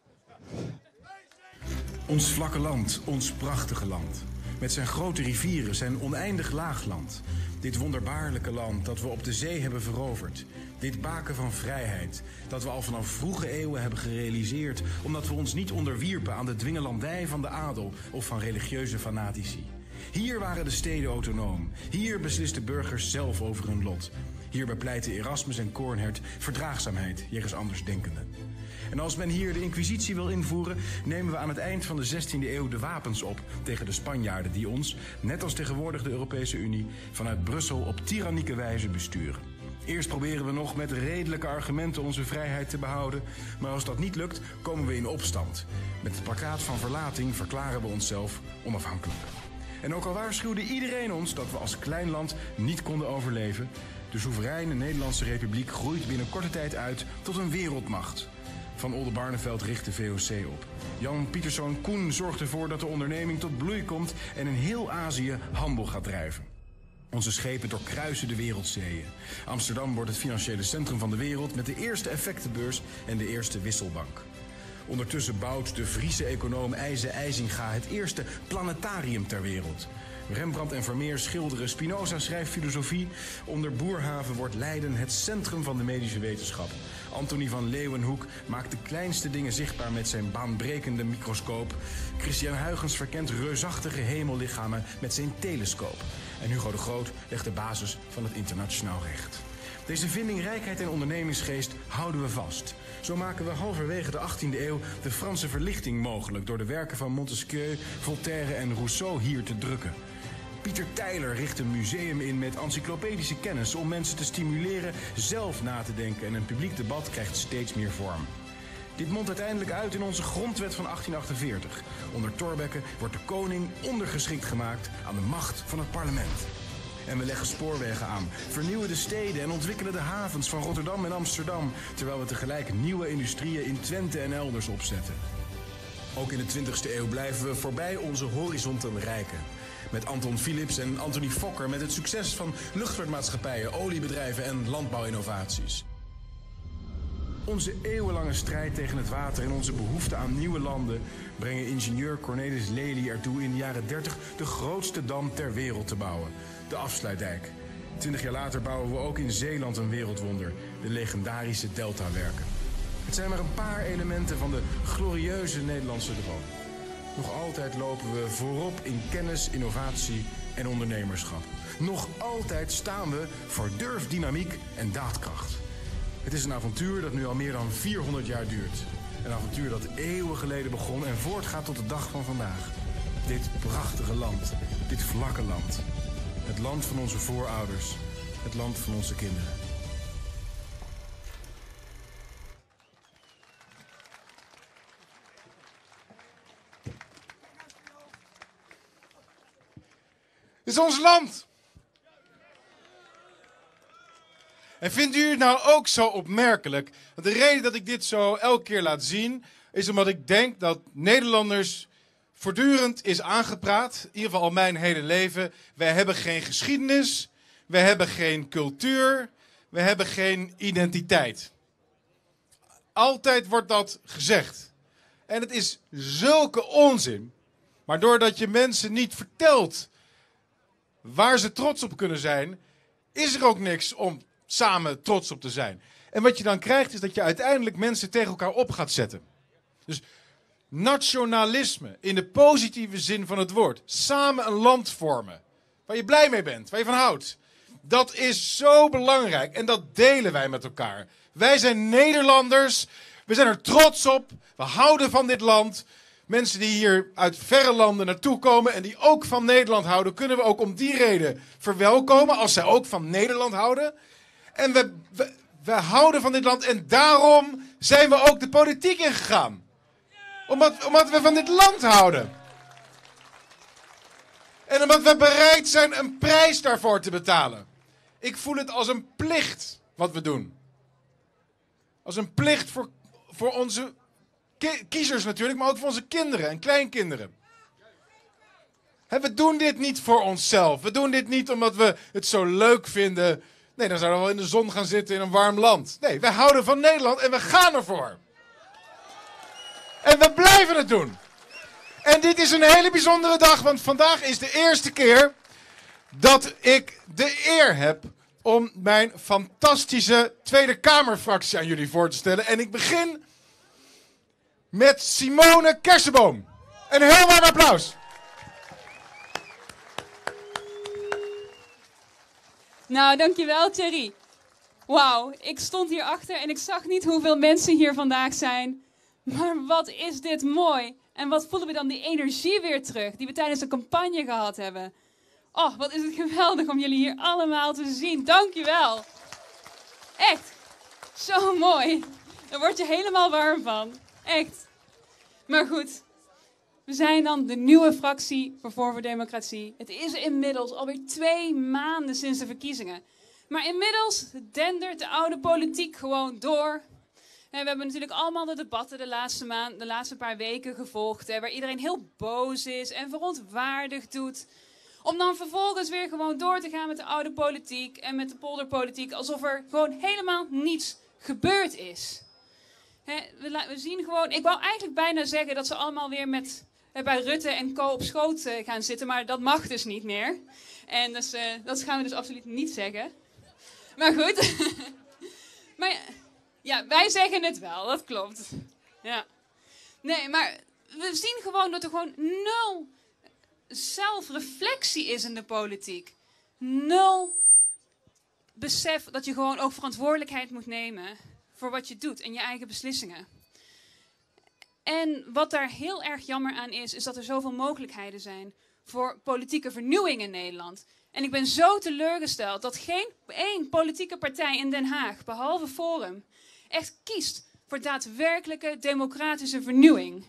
Ons vlakke land, ons prachtige land. Met zijn grote rivieren, zijn oneindig laagland. Dit wonderbaarlijke land dat we op de zee hebben veroverd. Dit baken van vrijheid, dat we al vanaf vroege eeuwen hebben gerealiseerd, omdat we ons niet onderwierpen aan de dwingelandij van de adel of van religieuze fanatici. Hier waren de steden autonoom. Hier beslisten burgers zelf over hun lot. Hier bepleiten Erasmus en Coornhert verdraagzaamheid jegens andersdenkenden. En als men hier de inquisitie wil invoeren, nemen we aan het eind van de zestiende eeuw de wapens op tegen de Spanjaarden die ons, net als tegenwoordig de Europese Unie, vanuit Brussel op tyrannieke wijze besturen. Eerst proberen we nog met redelijke argumenten onze vrijheid te behouden, maar als dat niet lukt, komen we in opstand. Met het plakkaat van verlating verklaren we onszelf onafhankelijk. En ook al waarschuwde iedereen ons dat we als klein land niet konden overleven, de soevereine Nederlandse Republiek groeit binnen korte tijd uit tot een wereldmacht. Van Oldenbarneveld richt de V O C op. Jan Pieterszoon Koen zorgt ervoor dat de onderneming tot bloei komt en in heel Azië handel gaat drijven. Onze schepen doorkruisen de wereldzeeën. Amsterdam wordt het financiële centrum van de wereld met de eerste effectenbeurs en de eerste wisselbank. Ondertussen bouwt de Friese econoom IJze IJzinga het eerste planetarium ter wereld. Rembrandt en Vermeer schilderen, Spinoza schrijft filosofie. Onder Boerhaven wordt Leiden het centrum van de medische wetenschap. Antonie van Leeuwenhoek maakt de kleinste dingen zichtbaar met zijn baanbrekende microscoop. Christian Huygens verkent reusachtige hemellichamen met zijn telescoop. En Hugo de Groot legt de basis van het internationaal recht. Deze vindingrijkheid en ondernemingsgeest houden we vast. Zo maken we halverwege de achttiende eeuw de Franse verlichting mogelijk door de werken van Montesquieu, Voltaire en Rousseau hier te drukken. Pieter Tyler richt een museum in met encyclopedische kennis om mensen te stimuleren zelf na te denken en een publiek debat krijgt steeds meer vorm. Dit mondt uiteindelijk uit in onze grondwet van achttien achtenveertig. Onder Thorbecke wordt de koning ondergeschikt gemaakt aan de macht van het parlement. En we leggen spoorwegen aan, vernieuwen de steden en ontwikkelen de havens van Rotterdam en Amsterdam, terwijl we tegelijk nieuwe industrieën in Twente en elders opzetten. Ook in de twintigste eeuw blijven we voorbij onze horizonten reiken. Met Anton Philips en Anthony Fokker, met het succes van luchtvaartmaatschappijen, oliebedrijven en landbouwinnovaties. Onze eeuwenlange strijd tegen het water en onze behoefte aan nieuwe landen brengen ingenieur Cornelis Lely ertoe in de jaren dertig de grootste dam ter wereld te bouwen, de Afsluitdijk. Twintig jaar later bouwen we ook in Zeeland een wereldwonder, de legendarische Deltawerken. Het zijn maar een paar elementen van de glorieuze Nederlandse droom. Nog altijd lopen we voorop in kennis, innovatie en ondernemerschap. Nog altijd staan we voor durf, dynamiek en daadkracht. Het is een avontuur dat nu al meer dan vierhonderd jaar duurt. Een avontuur dat eeuwen geleden begon en voortgaat tot de dag van vandaag. Dit prachtige land, dit vlakke land. Het land van onze voorouders, het land van onze kinderen. Dit is ons land. En vindt u het nou ook zo opmerkelijk? Want de reden dat ik dit zo elke keer laat zien, is omdat ik denk dat Nederlanders voortdurend is aangepraat, in ieder geval al mijn hele leven, wij hebben geen geschiedenis, wij hebben geen cultuur, wij hebben geen identiteit. Altijd wordt dat gezegd. En het is zulke onzin. Maar doordat je mensen niet vertelt waar ze trots op kunnen zijn, is er ook niks om samen trots op te zijn. En wat je dan krijgt is dat je uiteindelijk mensen tegen elkaar op gaat zetten. Dus nationalisme in de positieve zin van het woord. Samen een land vormen. Waar je blij mee bent, waar je van houdt. Dat is zo belangrijk en dat delen wij met elkaar. Wij zijn Nederlanders. We zijn er trots op. We houden van dit land. Mensen die hier uit verre landen naartoe komen en die ook van Nederland houden, kunnen we ook om die reden verwelkomen als zij ook van Nederland houden. En we, we, we houden van dit land en daarom zijn we ook de politiek ingegaan. Omdat, omdat we van dit land houden. En omdat we bereid zijn een prijs daarvoor te betalen. Ik voel het als een plicht wat we doen. Als een plicht voor, voor onze kiezers natuurlijk, maar ook voor onze kinderen en kleinkinderen. He, we doen dit niet voor onszelf. We doen dit niet omdat we het zo leuk vinden. Nee, dan zouden we wel in de zon gaan zitten in een warm land. Nee, wij houden van Nederland en we gaan ervoor. En we blijven het doen. En dit is een hele bijzondere dag, want vandaag is de eerste keer dat ik de eer heb om mijn fantastische Tweede Kamerfractie aan jullie voor te stellen. En ik begin met Simone Kersenboom. Een heel warm applaus. Nou, dankjewel Thierry. Wauw, ik stond hierachter en ik zag niet hoeveel mensen hier vandaag zijn. Maar wat is dit mooi. En wat voelen we dan die energie weer terug die we tijdens de campagne gehad hebben. Oh, wat is het geweldig om jullie hier allemaal te zien. Dankjewel. Echt, zo mooi. Daar word je helemaal warm van. Echt. Maar goed, we zijn dan de nieuwe fractie voor Vorm voor Democratie. Het is inmiddels alweer twee maanden sinds de verkiezingen. Maar inmiddels dendert de oude politiek gewoon door. We hebben natuurlijk allemaal de debatten de laatste, maand, de laatste paar weken gevolgd. Hè, waar iedereen heel boos is en verontwaardigd doet. Om dan vervolgens weer gewoon door te gaan met de oude politiek en met de polderpolitiek. Alsof er gewoon helemaal niets gebeurd is. Hè, we, we zien gewoon, ik wou eigenlijk bijna zeggen dat ze allemaal weer met, hè, bij Rutte en co op schoot uh, gaan zitten. Maar dat mag dus niet meer. En dus, uh, dat gaan we dus absoluut niet zeggen. Maar goed. Maar ja, wij zeggen het wel, dat klopt. Ja. Nee, maar we zien gewoon dat er gewoon nul zelfreflectie is in de politiek. Nul besef dat je gewoon ook verantwoordelijkheid moet nemen voor wat je doet en je eigen beslissingen. En wat daar heel erg jammer aan is, is dat er zoveel mogelijkheden zijn voor politieke vernieuwing in Nederland. En ik ben zo teleurgesteld dat geen één politieke partij in Den Haag, behalve Forum, echt kiest voor daadwerkelijke democratische vernieuwing.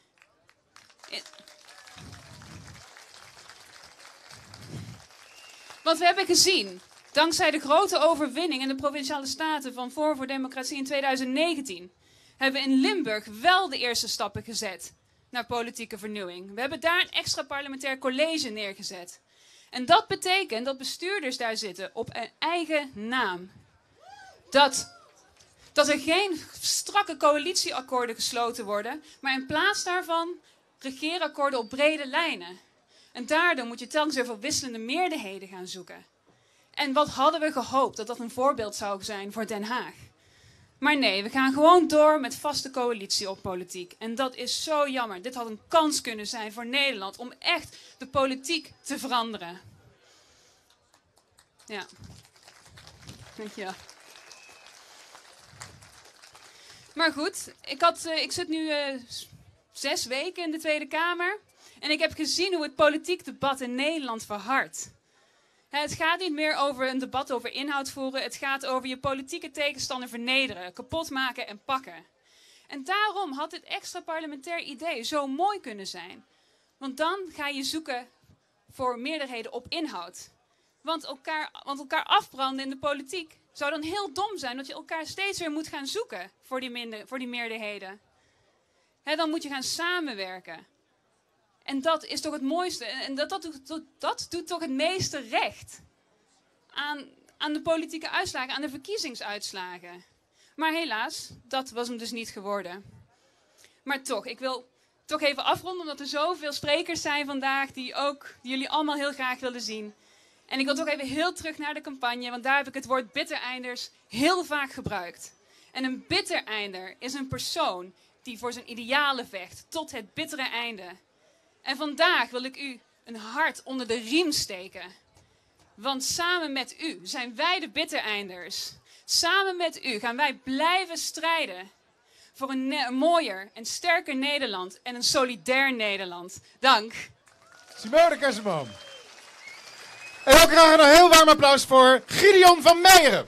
Want we hebben gezien, dankzij de grote overwinning in de Provinciale Staten van Vorm voor Democratie in tweeduizend negentien, hebben we in Limburg wel de eerste stappen gezet naar politieke vernieuwing. We hebben daar een extra parlementair college neergezet. En dat betekent dat bestuurders daar zitten op een eigen naam. Dat, dat er geen strakke coalitieakkoorden gesloten worden, maar in plaats daarvan regeerakkoorden op brede lijnen. En daardoor moet je telkens weer voor wisselende meerderheden gaan zoeken. En wat hadden we gehoopt dat dat een voorbeeld zou zijn voor Den Haag. Maar nee, we gaan gewoon door met vaste coalitie op politiek. En dat is zo jammer. Dit had een kans kunnen zijn voor Nederland om echt de politiek te veranderen. Ja. Dankjewel. Maar goed, ik, had, uh, ik zit nu uh, zes weken in de Tweede Kamer. En ik heb gezien hoe het politiek debat in Nederland verhardt. Het gaat niet meer over een debat over inhoud voeren. Het gaat over je politieke tegenstander vernederen, kapot maken en pakken. En daarom had dit extra parlementair idee zo mooi kunnen zijn. Want dan ga je zoeken voor meerderheden op inhoud. Want elkaar, want elkaar afbranden in de politiek zou dan heel dom zijn, dat je elkaar steeds weer moet gaan zoeken voor die, minder, voor die meerderheden. He, dan moet je gaan samenwerken. En dat is toch het mooiste. En dat, dat, doet, dat doet toch het meeste recht aan, aan de politieke uitslagen, aan de verkiezingsuitslagen. Maar helaas, dat was hem dus niet geworden. Maar toch, ik wil toch even afronden, omdat er zoveel sprekers zijn vandaag die, ook, die jullie allemaal heel graag willen zien. En ik wil toch even heel terug naar de campagne, want daar heb ik het woord bittereinders heel vaak gebruikt. En een bittereinder is een persoon die voor zijn idealen vecht tot het bittere einde. En vandaag wil ik u een hart onder de riem steken. Want samen met u zijn wij de bittereinders. Samen met u gaan wij blijven strijden voor een, een mooier en sterker Nederland en een solidair Nederland. Dank. Simone Kersenboom. En ook graag een heel warm applaus voor Gideon van Meijeren.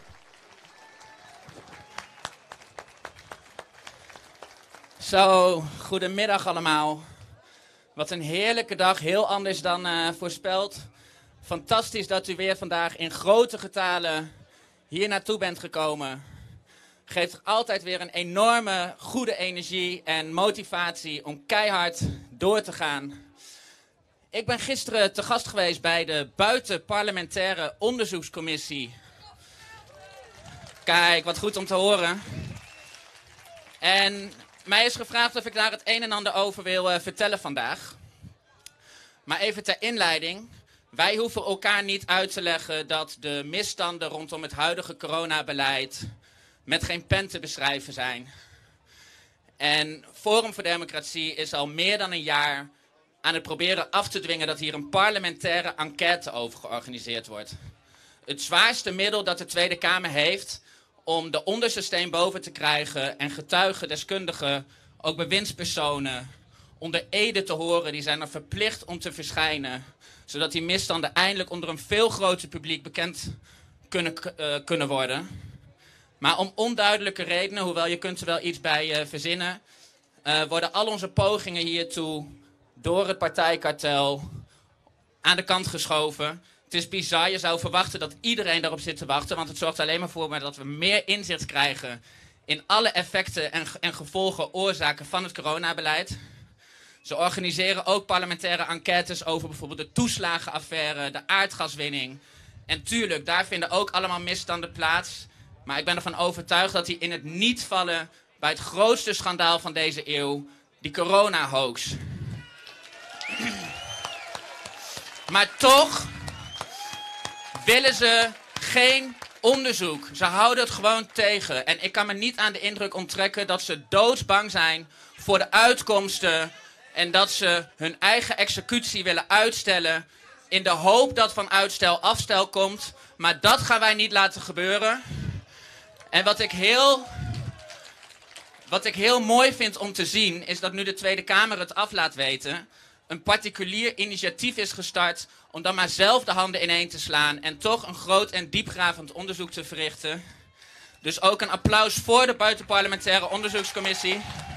Zo, goedemiddag allemaal. Wat een heerlijke dag, heel anders dan uh, voorspeld. Fantastisch dat u weer vandaag in grote getalen hier naartoe bent gekomen. Geeft altijd weer een enorme goede energie en motivatie om keihard door te gaan. Ik ben gisteren te gast geweest bij de buitenparlementaire onderzoekscommissie. Kijk, wat goed om te horen. En mij is gevraagd of ik daar het een en ander over wil uh, vertellen vandaag. Maar even ter inleiding. Wij hoeven elkaar niet uit te leggen dat de misstanden rondom het huidige coronabeleid met geen pen te beschrijven zijn. En Forum voor Democratie is al meer dan een jaar aan het proberen af te dwingen dat hier een parlementaire enquête over georganiseerd wordt. Het zwaarste middel dat de Tweede Kamer heeft om de onderste steen boven te krijgen en getuigen, deskundigen, ook bewindspersonen onder ede te horen, die zijn er verplicht om te verschijnen, zodat die misstanden eindelijk onder een veel groter publiek bekend kunnen, uh, kunnen worden. Maar om onduidelijke redenen, hoewel je kunt er wel iets bij uh, verzinnen, uh, worden al onze pogingen hiertoe door het partijkartel aan de kant geschoven. Het is bizar, je zou verwachten dat iedereen daarop zit te wachten, want het zorgt alleen maar voor dat we meer inzicht krijgen in alle effecten en, en gevolgen, oorzaken van het coronabeleid. Ze organiseren ook parlementaire enquêtes over bijvoorbeeld de toeslagenaffaire, de aardgaswinning. En tuurlijk, daar vinden ook allemaal misstanden plaats. Maar ik ben ervan overtuigd dat die in het niet vallen bij het grootste schandaal van deze eeuw, die corona-hoax. Maar toch willen ze geen onderzoek. Ze houden het gewoon tegen. En ik kan me niet aan de indruk onttrekken dat ze doodsbang zijn voor de uitkomsten en dat ze hun eigen executie willen uitstellen in de hoop dat van uitstel afstel komt. Maar dat gaan wij niet laten gebeuren. En wat ik heel, wat ik heel mooi vind om te zien is dat nu de Tweede Kamer het af laat weten, een particulier initiatief is gestart om dan maar zelf de handen ineen te slaan en toch een groot en diepgravend onderzoek te verrichten. Dus ook een applaus voor de buitenparlementaire onderzoekscommissie.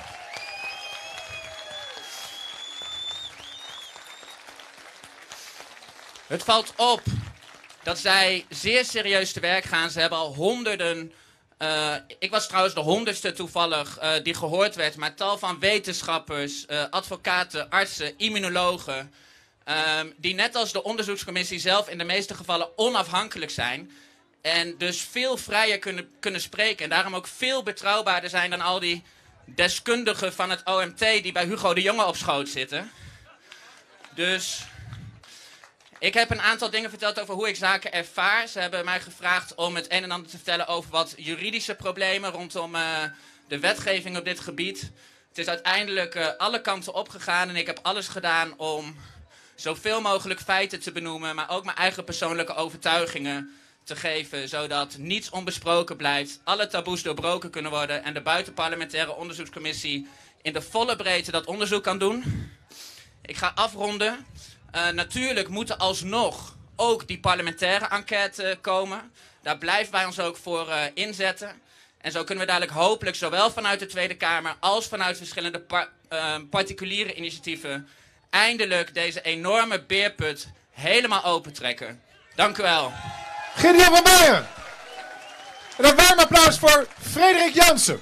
Het valt op dat zij zeer serieus te werk gaan. Ze hebben al honderden, uh, ik was trouwens de honderdste toevallig uh, die gehoord werd, maar tal van wetenschappers, uh, advocaten, artsen, immunologen, uh, die net als de onderzoekscommissie zelf in de meeste gevallen onafhankelijk zijn en dus veel vrijer kunnen, kunnen spreken en daarom ook veel betrouwbaarder zijn dan al die deskundigen van het O M T die bij Hugo de Jonge op schoot zitten. Dus ik heb een aantal dingen verteld over hoe ik zaken ervaar. Ze hebben mij gevraagd om het een en ander te vertellen over wat juridische problemen rondom uh, de wetgeving op dit gebied. Het is uiteindelijk uh, alle kanten opgegaan en ik heb alles gedaan om zoveel mogelijk feiten te benoemen, maar ook mijn eigen persoonlijke overtuigingen te geven, zodat niets onbesproken blijft, alle taboes doorbroken kunnen worden en de buitenparlementaire onderzoekscommissie in de volle breedte dat onderzoek kan doen. Ik ga afronden. Uh, natuurlijk moeten alsnog ook die parlementaire enquête komen. Daar blijven wij ons ook voor uh, inzetten. En zo kunnen we dadelijk hopelijk zowel vanuit de Tweede Kamer als vanuit verschillende par uh, particuliere initiatieven eindelijk deze enorme beerput helemaal opentrekken. Dank u wel. Gideon van Beijen. En een warm applaus voor Frederik Jansen.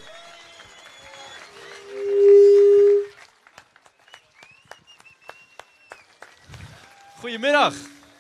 Goedemiddag.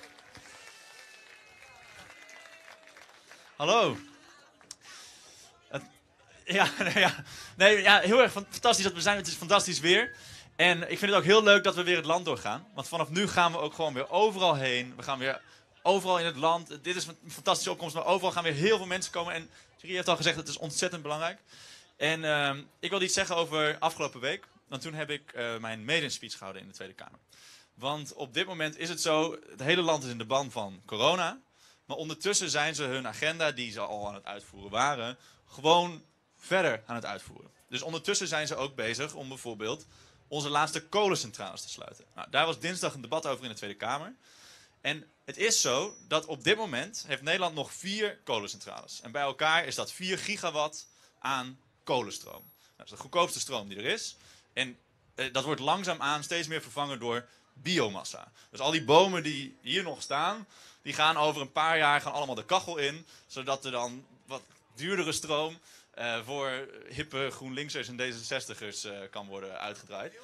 Hallo. Het, ja, nee, ja, nee, ja, heel erg fantastisch dat we zijn. Het is fantastisch weer. En ik vind het ook heel leuk dat we weer het land doorgaan. Want vanaf nu gaan we ook gewoon weer overal heen. We gaan weer overal in het land. Dit is een fantastische opkomst, maar overal gaan weer heel veel mensen komen. En Thierry heeft al gezegd, het is ontzettend belangrijk. En uh, ik wil iets zeggen over afgelopen week. Want toen heb ik uh, mijn maiden-speech gehouden in de Tweede Kamer. Want op dit moment is het zo, het hele land is in de ban van corona. Maar ondertussen zijn ze hun agenda, die ze al aan het uitvoeren waren, gewoon verder aan het uitvoeren. Dus ondertussen zijn ze ook bezig om bijvoorbeeld onze laatste kolencentrales te sluiten. Nou, daar was dinsdag een debat over in de Tweede Kamer. En het is zo dat op dit moment heeft Nederland nog vier kolencentrales. En bij elkaar is dat vier gigawatt aan kolenstroom. Nou, dat is de goedkoopste stroom die er is. En eh, dat wordt langzaamaan steeds meer vervangen door biomassa. Dus al die bomen die hier nog staan, die gaan over een paar jaar gaan allemaal de kachel in. Zodat er dan wat duurdere stroom uh, voor hippe GroenLinksers en D zesenzestigers uh, kan worden uitgedraaid.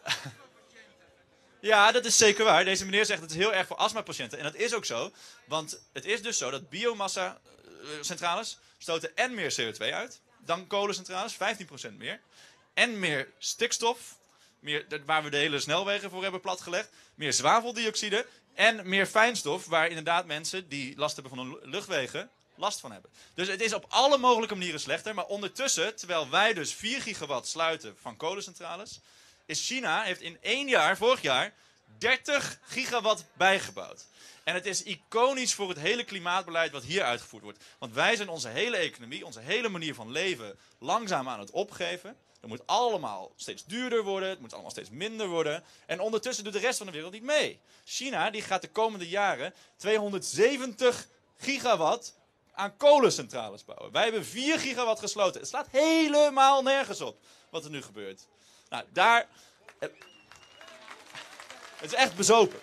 Ja, dat is zeker waar. Deze meneer zegt het is heel erg voor astmapatiënten. En dat is ook zo. Want het is dus zo dat biomassa-centrales stoten en meer C O twee uit dan kolencentrales, vijftien procent meer. En meer stikstof, meer, waar we de hele snelwegen voor hebben platgelegd. Meer zwaveldioxide en meer fijnstof, waar inderdaad mensen die last hebben van hun luchtwegen last van hebben. Dus het is op alle mogelijke manieren slechter. Maar ondertussen, terwijl wij dus vier gigawatt sluiten van kolencentrales, is China, heeft in één jaar, vorig jaar, dertig gigawatt bijgebouwd. En het is iconisch voor het hele klimaatbeleid wat hier uitgevoerd wordt. Want wij zijn onze hele economie, onze hele manier van leven langzaam aan het opgeven. Het moet allemaal steeds duurder worden, het moet allemaal steeds minder worden. En ondertussen doet de rest van de wereld niet mee. China die gaat de komende jaren tweehonderdzeventig gigawatt aan kolencentrales bouwen. Wij hebben vier gigawatt gesloten. Het slaat helemaal nergens op wat er nu gebeurt. Nou, daar... Het is echt bezopen.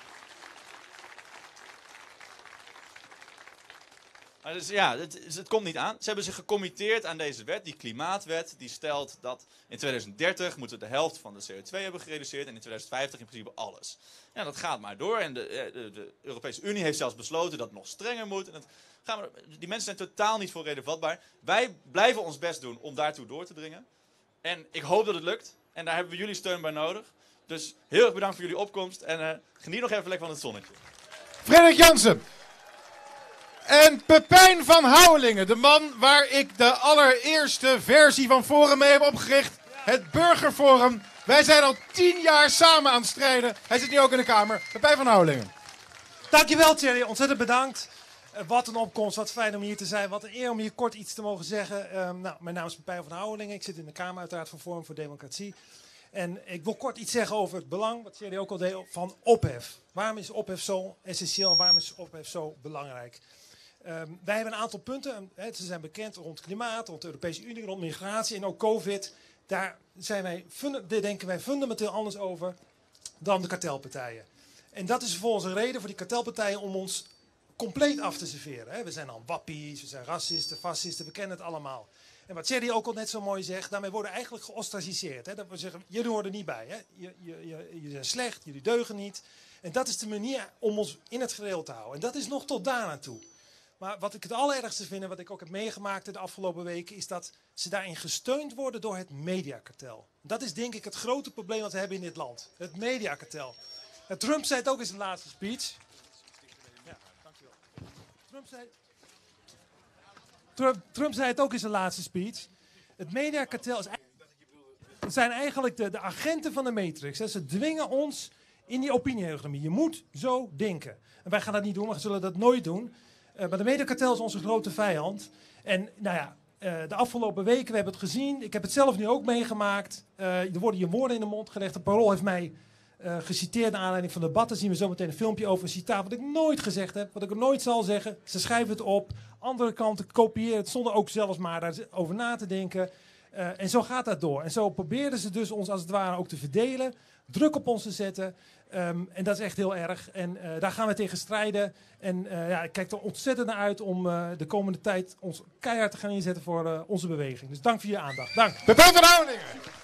Dus ja, het, het komt niet aan. Ze hebben zich gecommitteerd aan deze wet, die klimaatwet. Die stelt dat in tweeduizend dertig moeten we de helft van de C O twee hebben gereduceerd. En in tweeduizend vijftig in principe alles. Ja, dat gaat maar door. En de, de, de Europese Unie heeft zelfs besloten dat het nog strenger moet. En dat gaan we, die mensen zijn totaal niet voor reden vatbaar. Wij blijven ons best doen om daartoe door te dringen. En ik hoop dat het lukt. En daar hebben we jullie steun bij nodig. Dus heel erg bedankt voor jullie opkomst. En uh, geniet nog even lekker van het zonnetje. Frederik Jansen. En Pepijn van Houwelingen, de man waar ik de allereerste versie van Forum mee heb opgericht. Het Burgerforum. Wij zijn al tien jaar samen aan het strijden. Hij zit nu ook in de Kamer. Pepijn van Houwelingen. Dankjewel Thierry, ontzettend bedankt. Uh, wat een opkomst, wat fijn om hier te zijn. Wat een eer om hier kort iets te mogen zeggen. Uh, nou, mijn naam is Pepijn van Houwelingen. Ik zit in de Kamer uiteraard van Forum voor Democratie. En ik wil kort iets zeggen over het belang, wat Thierry ook al deed, van ophef. Waarom is ophef zo essentieel en waarom is ophef zo belangrijk? Um, wij hebben een aantal punten, he, ze zijn bekend rond klimaat, rond de Europese Unie, rond migratie en ook COVID. Daar zijn wij, daar denken wij fundamenteel anders over dan de kartelpartijen. En dat is volgens een reden voor die kartelpartijen om ons compleet af te serveren. Hè. We zijn al wappies, we zijn racisten, fascisten, we kennen het allemaal. En wat Thierry ook al net zo mooi zegt, daarmee worden we eigenlijk geostraciseerd. Hè. Dat we zeggen, jullie horen er niet bij. Hè. Je, je, je, jullie zijn slecht, jullie deugen niet. En dat is de manier om ons in het gereel te houden. En dat is nog tot daar naartoe. Maar wat ik het allerergste vind en wat ik ook heb meegemaakt de afgelopen weken, is dat ze daarin gesteund worden door het mediakartel. Dat is denk ik het grote probleem wat we hebben in dit land. Het mediakartel. En Trump zei het ook in zijn laatste speech. Ja, dankjewel. Trump zei, Trump, Trump zei het ook in zijn laatste speech. Het mediakartel is, zijn eigenlijk de, de agenten van de matrix. Hè. Ze dwingen ons in die opinie-economie. Je moet zo denken. En wij gaan dat niet doen, maar we zullen dat nooit doen. Uh, maar de mediakartel is onze grote vijand. En nou ja, uh, de afgelopen weken, we hebben het gezien. Ik heb het zelf nu ook meegemaakt. Uh, er worden je woorden in de mond gelegd. De Parool heeft mij Uh, geciteerd naar aanleiding van de debatten zien we zo meteen een filmpje over een citaat wat ik nooit gezegd heb, wat ik nooit zal zeggen. Ze schrijven het op, andere kanten kopiëren het zonder ook zelfs maar daarover na te denken. Uh, en zo gaat dat door. En zo proberen ze dus ons als het ware ook te verdelen, druk op ons te zetten. Um, en dat is echt heel erg. En uh, daar gaan we tegen strijden. En uh, ja, ik kijk er ontzettend naar uit om uh, de komende tijd ons keihard te gaan inzetten voor uh, onze beweging. Dus dank voor je aandacht. Dank. De P van Houwelingen!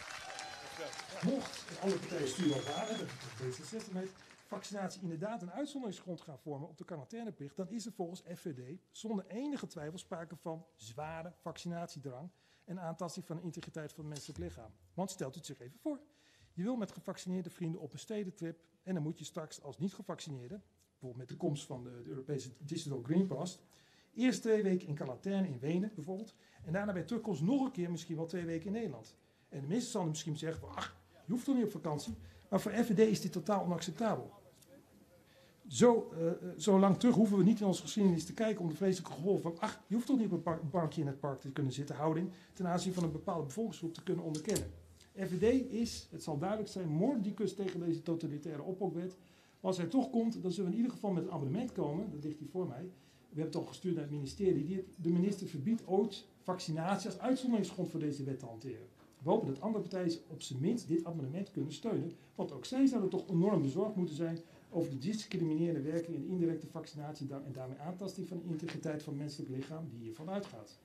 Mocht alle partijen sturen al waren, dat is D zesenzestig met vaccinatie inderdaad een uitzonderingsgrond gaan vormen op de quarantaineplicht, dan is er volgens F V D zonder enige twijfel sprake van zware vaccinatiedrang en aantasting van de integriteit van het menselijk lichaam. Want stelt u het zich even voor. Je wil met gevaccineerde vrienden op een stedentrip en dan moet je straks als niet gevaccineerde, bijvoorbeeld met de komst van de, de Europese Digital Green Pass, eerst twee weken in quarantaine in Wenen bijvoorbeeld en daarna bij terugkomst nog een keer misschien wel twee weken in Nederland. En de mensen zullen misschien zeggen, ach, je hoeft toch niet op vakantie. Maar voor F V D is dit totaal onacceptabel. Zo, uh, zo lang terug hoeven we niet in onze geschiedenis te kijken om de vreselijke gevolgen van, ach, je hoeft toch niet op een par- bankje in het park te kunnen zitten, houding ten aanzien van een bepaalde bevolkingsgroep te kunnen onderkennen. F V D is, het zal duidelijk zijn, mordicus tegen deze totalitaire ophokwet. Maar als hij toch komt, dan zullen we in ieder geval met een abonnement komen, dat ligt hier voor mij. We hebben het al gestuurd naar het ministerie. Die het, de minister verbiedt ooit vaccinatie als uitzonderingsgrond voor deze wet te hanteren. We hopen dat andere partijen op zijn minst dit amendement kunnen steunen, want ook zij zouden toch enorm bezorgd moeten zijn over de discriminerende werking en indirecte vaccinatie en daarmee aantasting van de integriteit van het menselijk lichaam die hiervan uitgaat.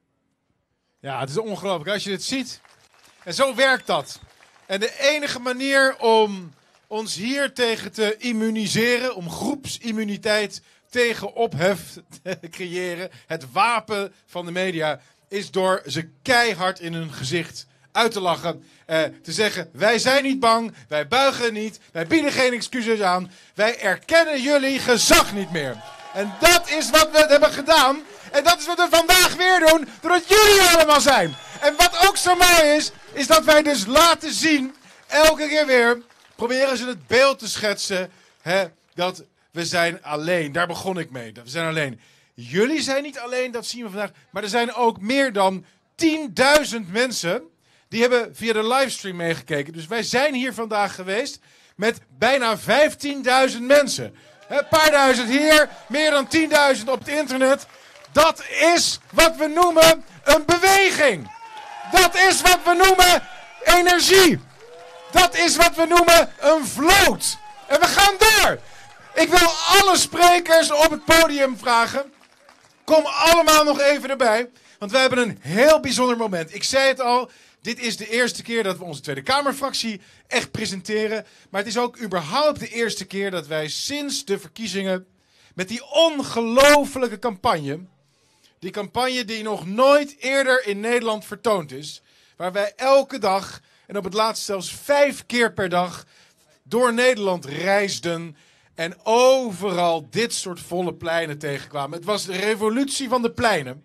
Ja, het is ongelooflijk als je dit ziet. En zo werkt dat. En de enige manier om ons hier tegen te immuniseren, om groepsimmuniteit tegen ophef te creëren, het wapen van de media, is door ze keihard in hun gezicht uit te lachen. Eh, te zeggen, wij zijn niet bang, wij buigen niet, wij bieden geen excuses aan. Wij erkennen jullie gezag niet meer. En dat is wat we hebben gedaan. En dat is wat we vandaag weer doen, doordat jullie allemaal zijn. En wat ook zo mooi is, is dat wij dus laten zien, elke keer weer, proberen ze het beeld te schetsen, hè, dat we zijn alleen. Daar begon ik mee, dat we zijn alleen. Jullie zijn niet alleen, dat zien we vandaag, maar er zijn ook meer dan tienduizend mensen die hebben via de livestream meegekeken. Dus wij zijn hier vandaag geweest met bijna vijftienduizend mensen. Een paar duizend hier, meer dan tienduizend op het internet. Dat is wat we noemen een beweging. Dat is wat we noemen energie. Dat is wat we noemen een vloot. En we gaan door. Ik wil alle sprekers op het podium vragen. Kom allemaal nog even erbij. Want wij hebben een heel bijzonder moment. Ik zei het al. Dit is de eerste keer dat we onze Tweede Kamerfractie echt presenteren. Maar het is ook überhaupt de eerste keer dat wij sinds de verkiezingen met die ongelofelijke campagne, die campagne die nog nooit eerder in Nederland vertoond is, waar wij elke dag en op het laatst zelfs vijf keer per dag door Nederland reisden en overal dit soort volle pleinen tegenkwamen. Het was de revolutie van de pleinen.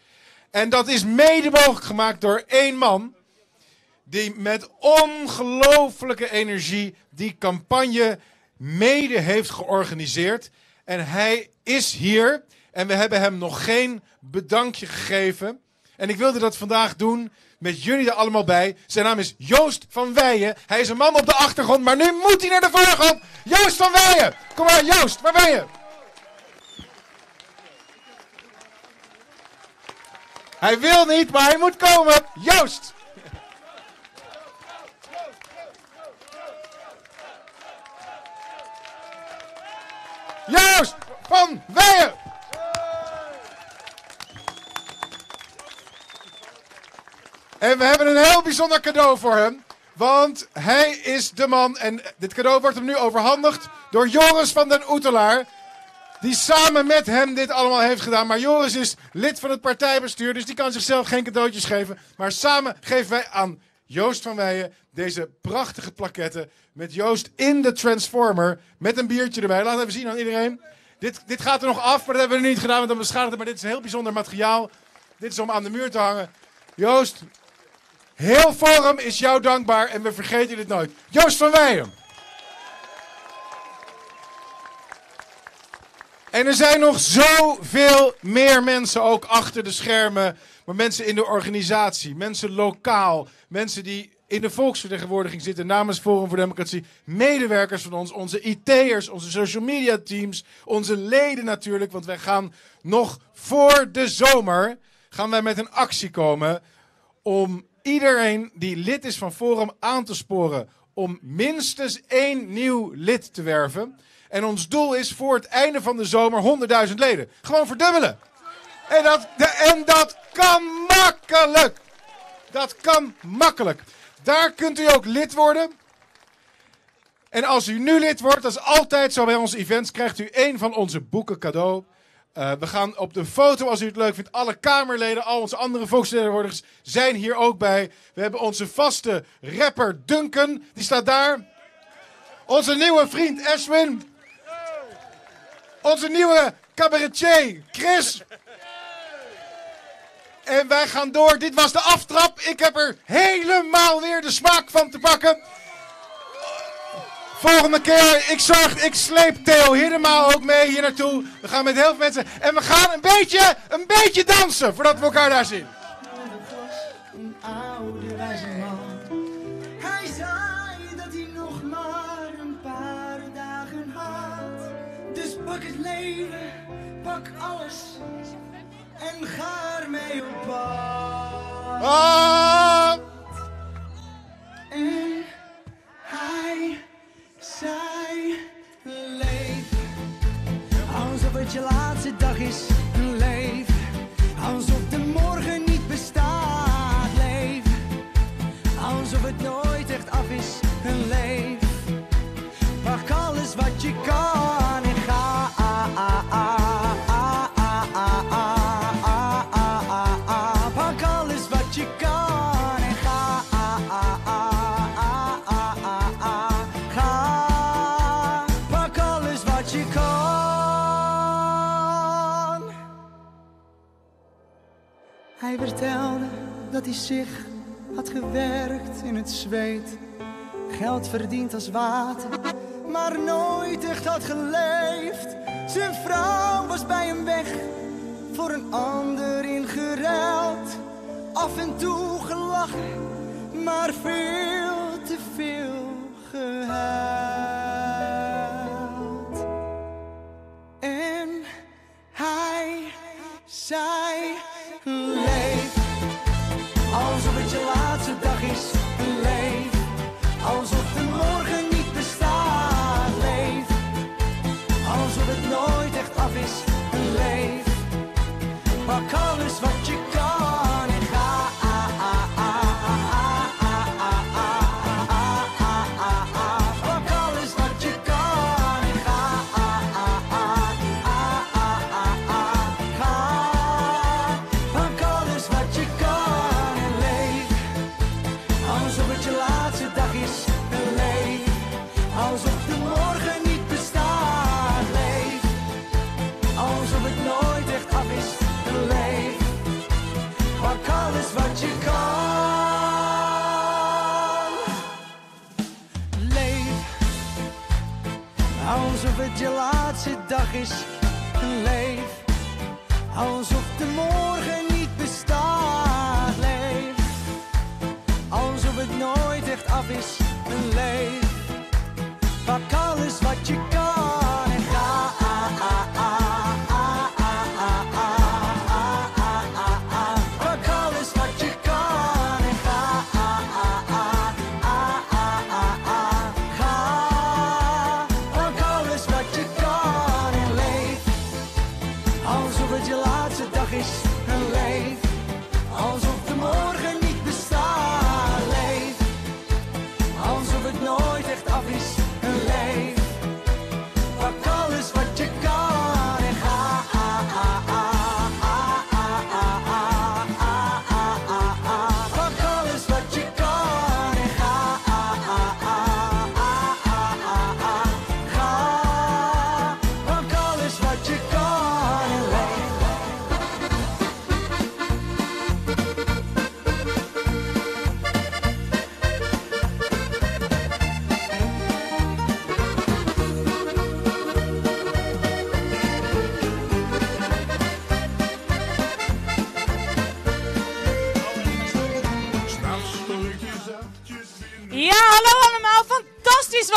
En dat is mede mogelijk gemaakt door één man die met ongelofelijke energie die campagne mede heeft georganiseerd. En hij is hier en we hebben hem nog geen bedankje gegeven. En ik wilde dat vandaag doen met jullie er allemaal bij. Zijn naam is Joost van Weijen. Hij is een man op de achtergrond, maar nu moet hij naar de voorgrond. Joost van Weijen! Kom maar, Joost, waar ben je? Hij wil niet, maar hij moet komen. Joost! Joost van Weijen! En we hebben een heel bijzonder cadeau voor hem. Want hij is de man, en dit cadeau wordt hem nu overhandigd door Joris van den Oetelaar, die samen met hem dit allemaal heeft gedaan. Maar Joris is lid van het partijbestuur, dus die kan zichzelf geen cadeautjes geven. Maar samen geven wij aan Joost van Weijen deze prachtige plaketten met Joost in de Transformer, met een biertje erbij. Laat even zien aan iedereen. Dit, dit gaat er nog af, maar dat hebben we nu niet gedaan, want dan beschadigt het. Maar dit is een heel bijzonder materiaal. Dit is om aan de muur te hangen. Joost, heel Forum is jou dankbaar en we vergeten dit nooit. Joost van Weijen. En er zijn nog zoveel meer mensen ook achter de schermen. Maar mensen in de organisatie, mensen lokaal, mensen die In de volksvertegenwoordiging zitten namens Forum voor Democratie medewerkers van ons, onze I T'ers, onze social media teams, onze leden natuurlijk. Want wij gaan nog voor de zomer gaan wij met een actie komen om iedereen die lid is van Forum aan te sporen om minstens één nieuw lid te werven. En ons doel is voor het einde van de zomer honderdduizend leden. Gewoon verdubbelen. En dat, en dat kan makkelijk. Dat kan makkelijk. Daar kunt u ook lid worden. En als u nu lid wordt, dat is altijd zo bij onze events, krijgt u één van onze boeken cadeau. Uh, we gaan op de foto, als u het leuk vindt, alle Kamerleden, al onze andere volksvertegenwoordigers zijn hier ook bij. We hebben onze vaste rapper Duncan, die staat daar. Onze nieuwe vriend Ashwin. Onze nieuwe cabaretier Chris. En wij gaan door. Dit was de aftrap. Ik heb er helemaal weer de smaak van te pakken. Volgende keer, ik zorg, ik sleep Theo helemaal ook mee hier naartoe. We gaan met heel veel mensen. En we gaan een beetje, een beetje dansen voordat we elkaar daar zien. Een oude wijze man. Hij zei dat hij nog maar een paar dagen had. Dus pak het leven, pak alles en ga ermee op pad. Ah! En hij zei, leef alsof het je laatste dag is. Leef alsof de morgen niet bestaat. Leef alsof het nooit echt af is. Leef, pak alles wat je kan en ga. Pak alles wat je kan en ga. Ga, pak alles wat je kan. Hij vertelde dat hij zich had gewerkt in het zweet, geld verdiend als water, maar nooit echt had geleefd. Zijn vrouw was bij hem weg, voor een ander ingeruild. Af en toe gelachen, maar veel te veel gehuild. En hij zei, leef alsof het je laatste dag is. Leef alsof de morgen niet bestaat. Leef alsof het nooit echt af is. Leef, pak alles wat je kan en ga. Pak alles wat je kan en ga. Ga, pak alles wat je kan en leef alsof het je laatste dag is. Leef alsof de morgen niet bestaat. Leef alsof het nooit echt af is. Leef, pak alles wat je kan. Leef alsof het je laatste dag is. Leef alsof de morgen niet bestaat. Leef alsof het nooit echt af is. Leef, pak alles wat je kan en ga. Pak alles wat je kan en ga. Ga, pak alles wat je kan en leef alsof het je laatste dag is. Leef alsof de morgen niet bestaat. Leef alsof het nooit echt af is. Leef,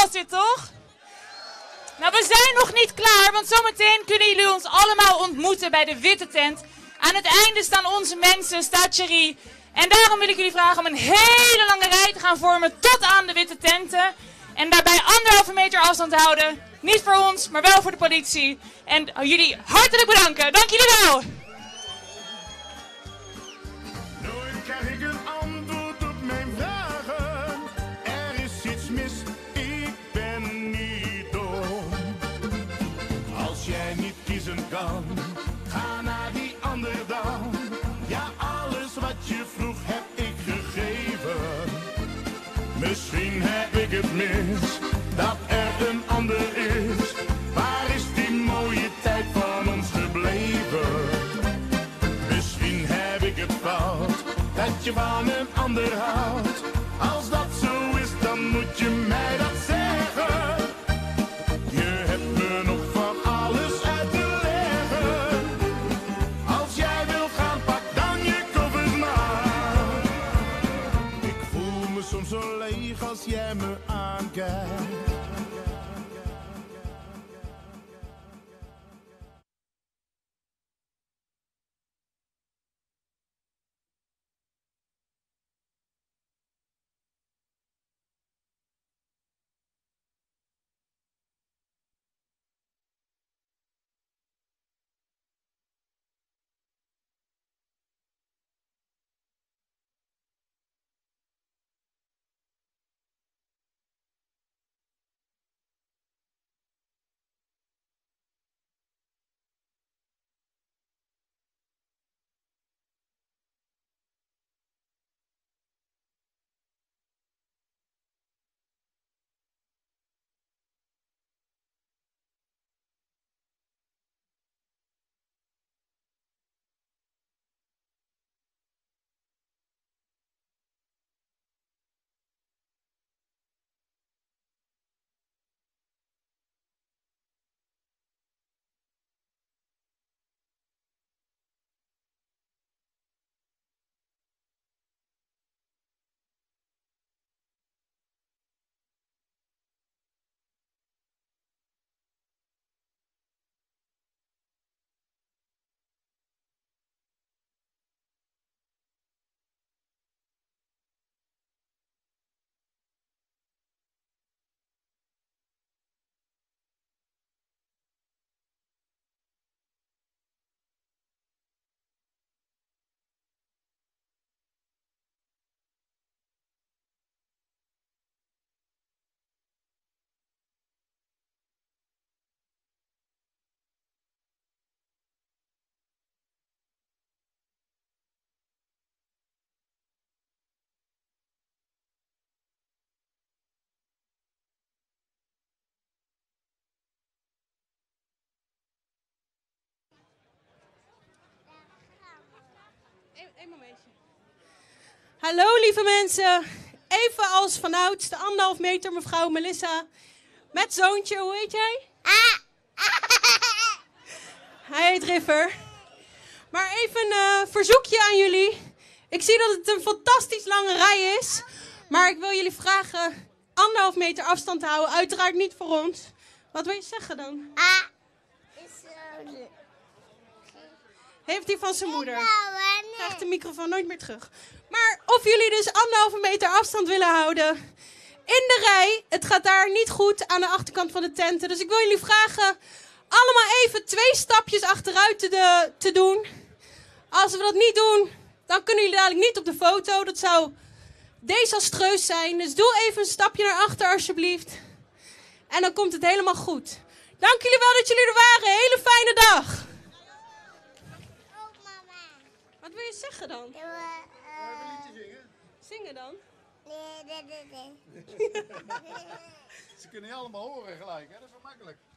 was dit, toch? Nou, we zijn nog niet klaar, want zometeen kunnen jullie ons allemaal ontmoeten bij de witte tent. Aan het einde staan onze mensen, staat Thierry. En daarom wil ik jullie vragen om een hele lange rij te gaan vormen tot aan de witte tenten. En daarbij anderhalve meter afstand te houden. Niet voor ons, maar wel voor de politie. En jullie hartelijk bedanken. Dank jullie wel. Nooit krijg ik een antwoord op mijn vragen. Er is iets mis, ik ben niet dom. Als jij niet kiezen kan, ga naar die ander dan. Ja, alles wat je vroeg heb ik gegeven. Misschien heb ik het mis, dat er een ander is. Waar is die mooie tijd van ons gebleven? Misschien heb ik het fout, dat je van een ander houdt. Als dat zo is, dan moet je mij dat zeggen. Je hebt me nog van alles uit te leggen. Als jij wil gaan, pak dan je koffers maar. Ik voel me soms zo leeg als jij me aankijkt. Eén momentje. Hallo lieve mensen. Even als vanouds, de anderhalf meter mevrouw Melissa. Met zoontje, hoe heet jij? Hij heet River. Maar even een uh, verzoekje aan jullie. Ik zie dat het een fantastisch lange rij is. Maar ik wil jullie vragen anderhalf meter afstand te houden. Uiteraard niet voor ons. Wat wil je zeggen dan? Heeft hij van zijn moeder. Krijgt de microfoon nooit meer terug. Maar of jullie dus anderhalve meter afstand willen houden. In de rij. Het gaat daar niet goed aan de achterkant van de tenten. Dus ik wil jullie vragen allemaal even twee stapjes achteruit te, de, te doen. Als we dat niet doen, dan kunnen jullie dadelijk niet op de foto. Dat zou desastreus zijn. Dus doe even een stapje naar achter alsjeblieft. En dan komt het helemaal goed. Dank jullie wel dat jullie er waren. Hele fijne dag. Wat wil je zeggen dan? Ja, maar, uh... zingen. Zingen dan? Nee, nee, nee, nee. Ze kunnen je allemaal horen gelijk, hè? Dat is wel makkelijk.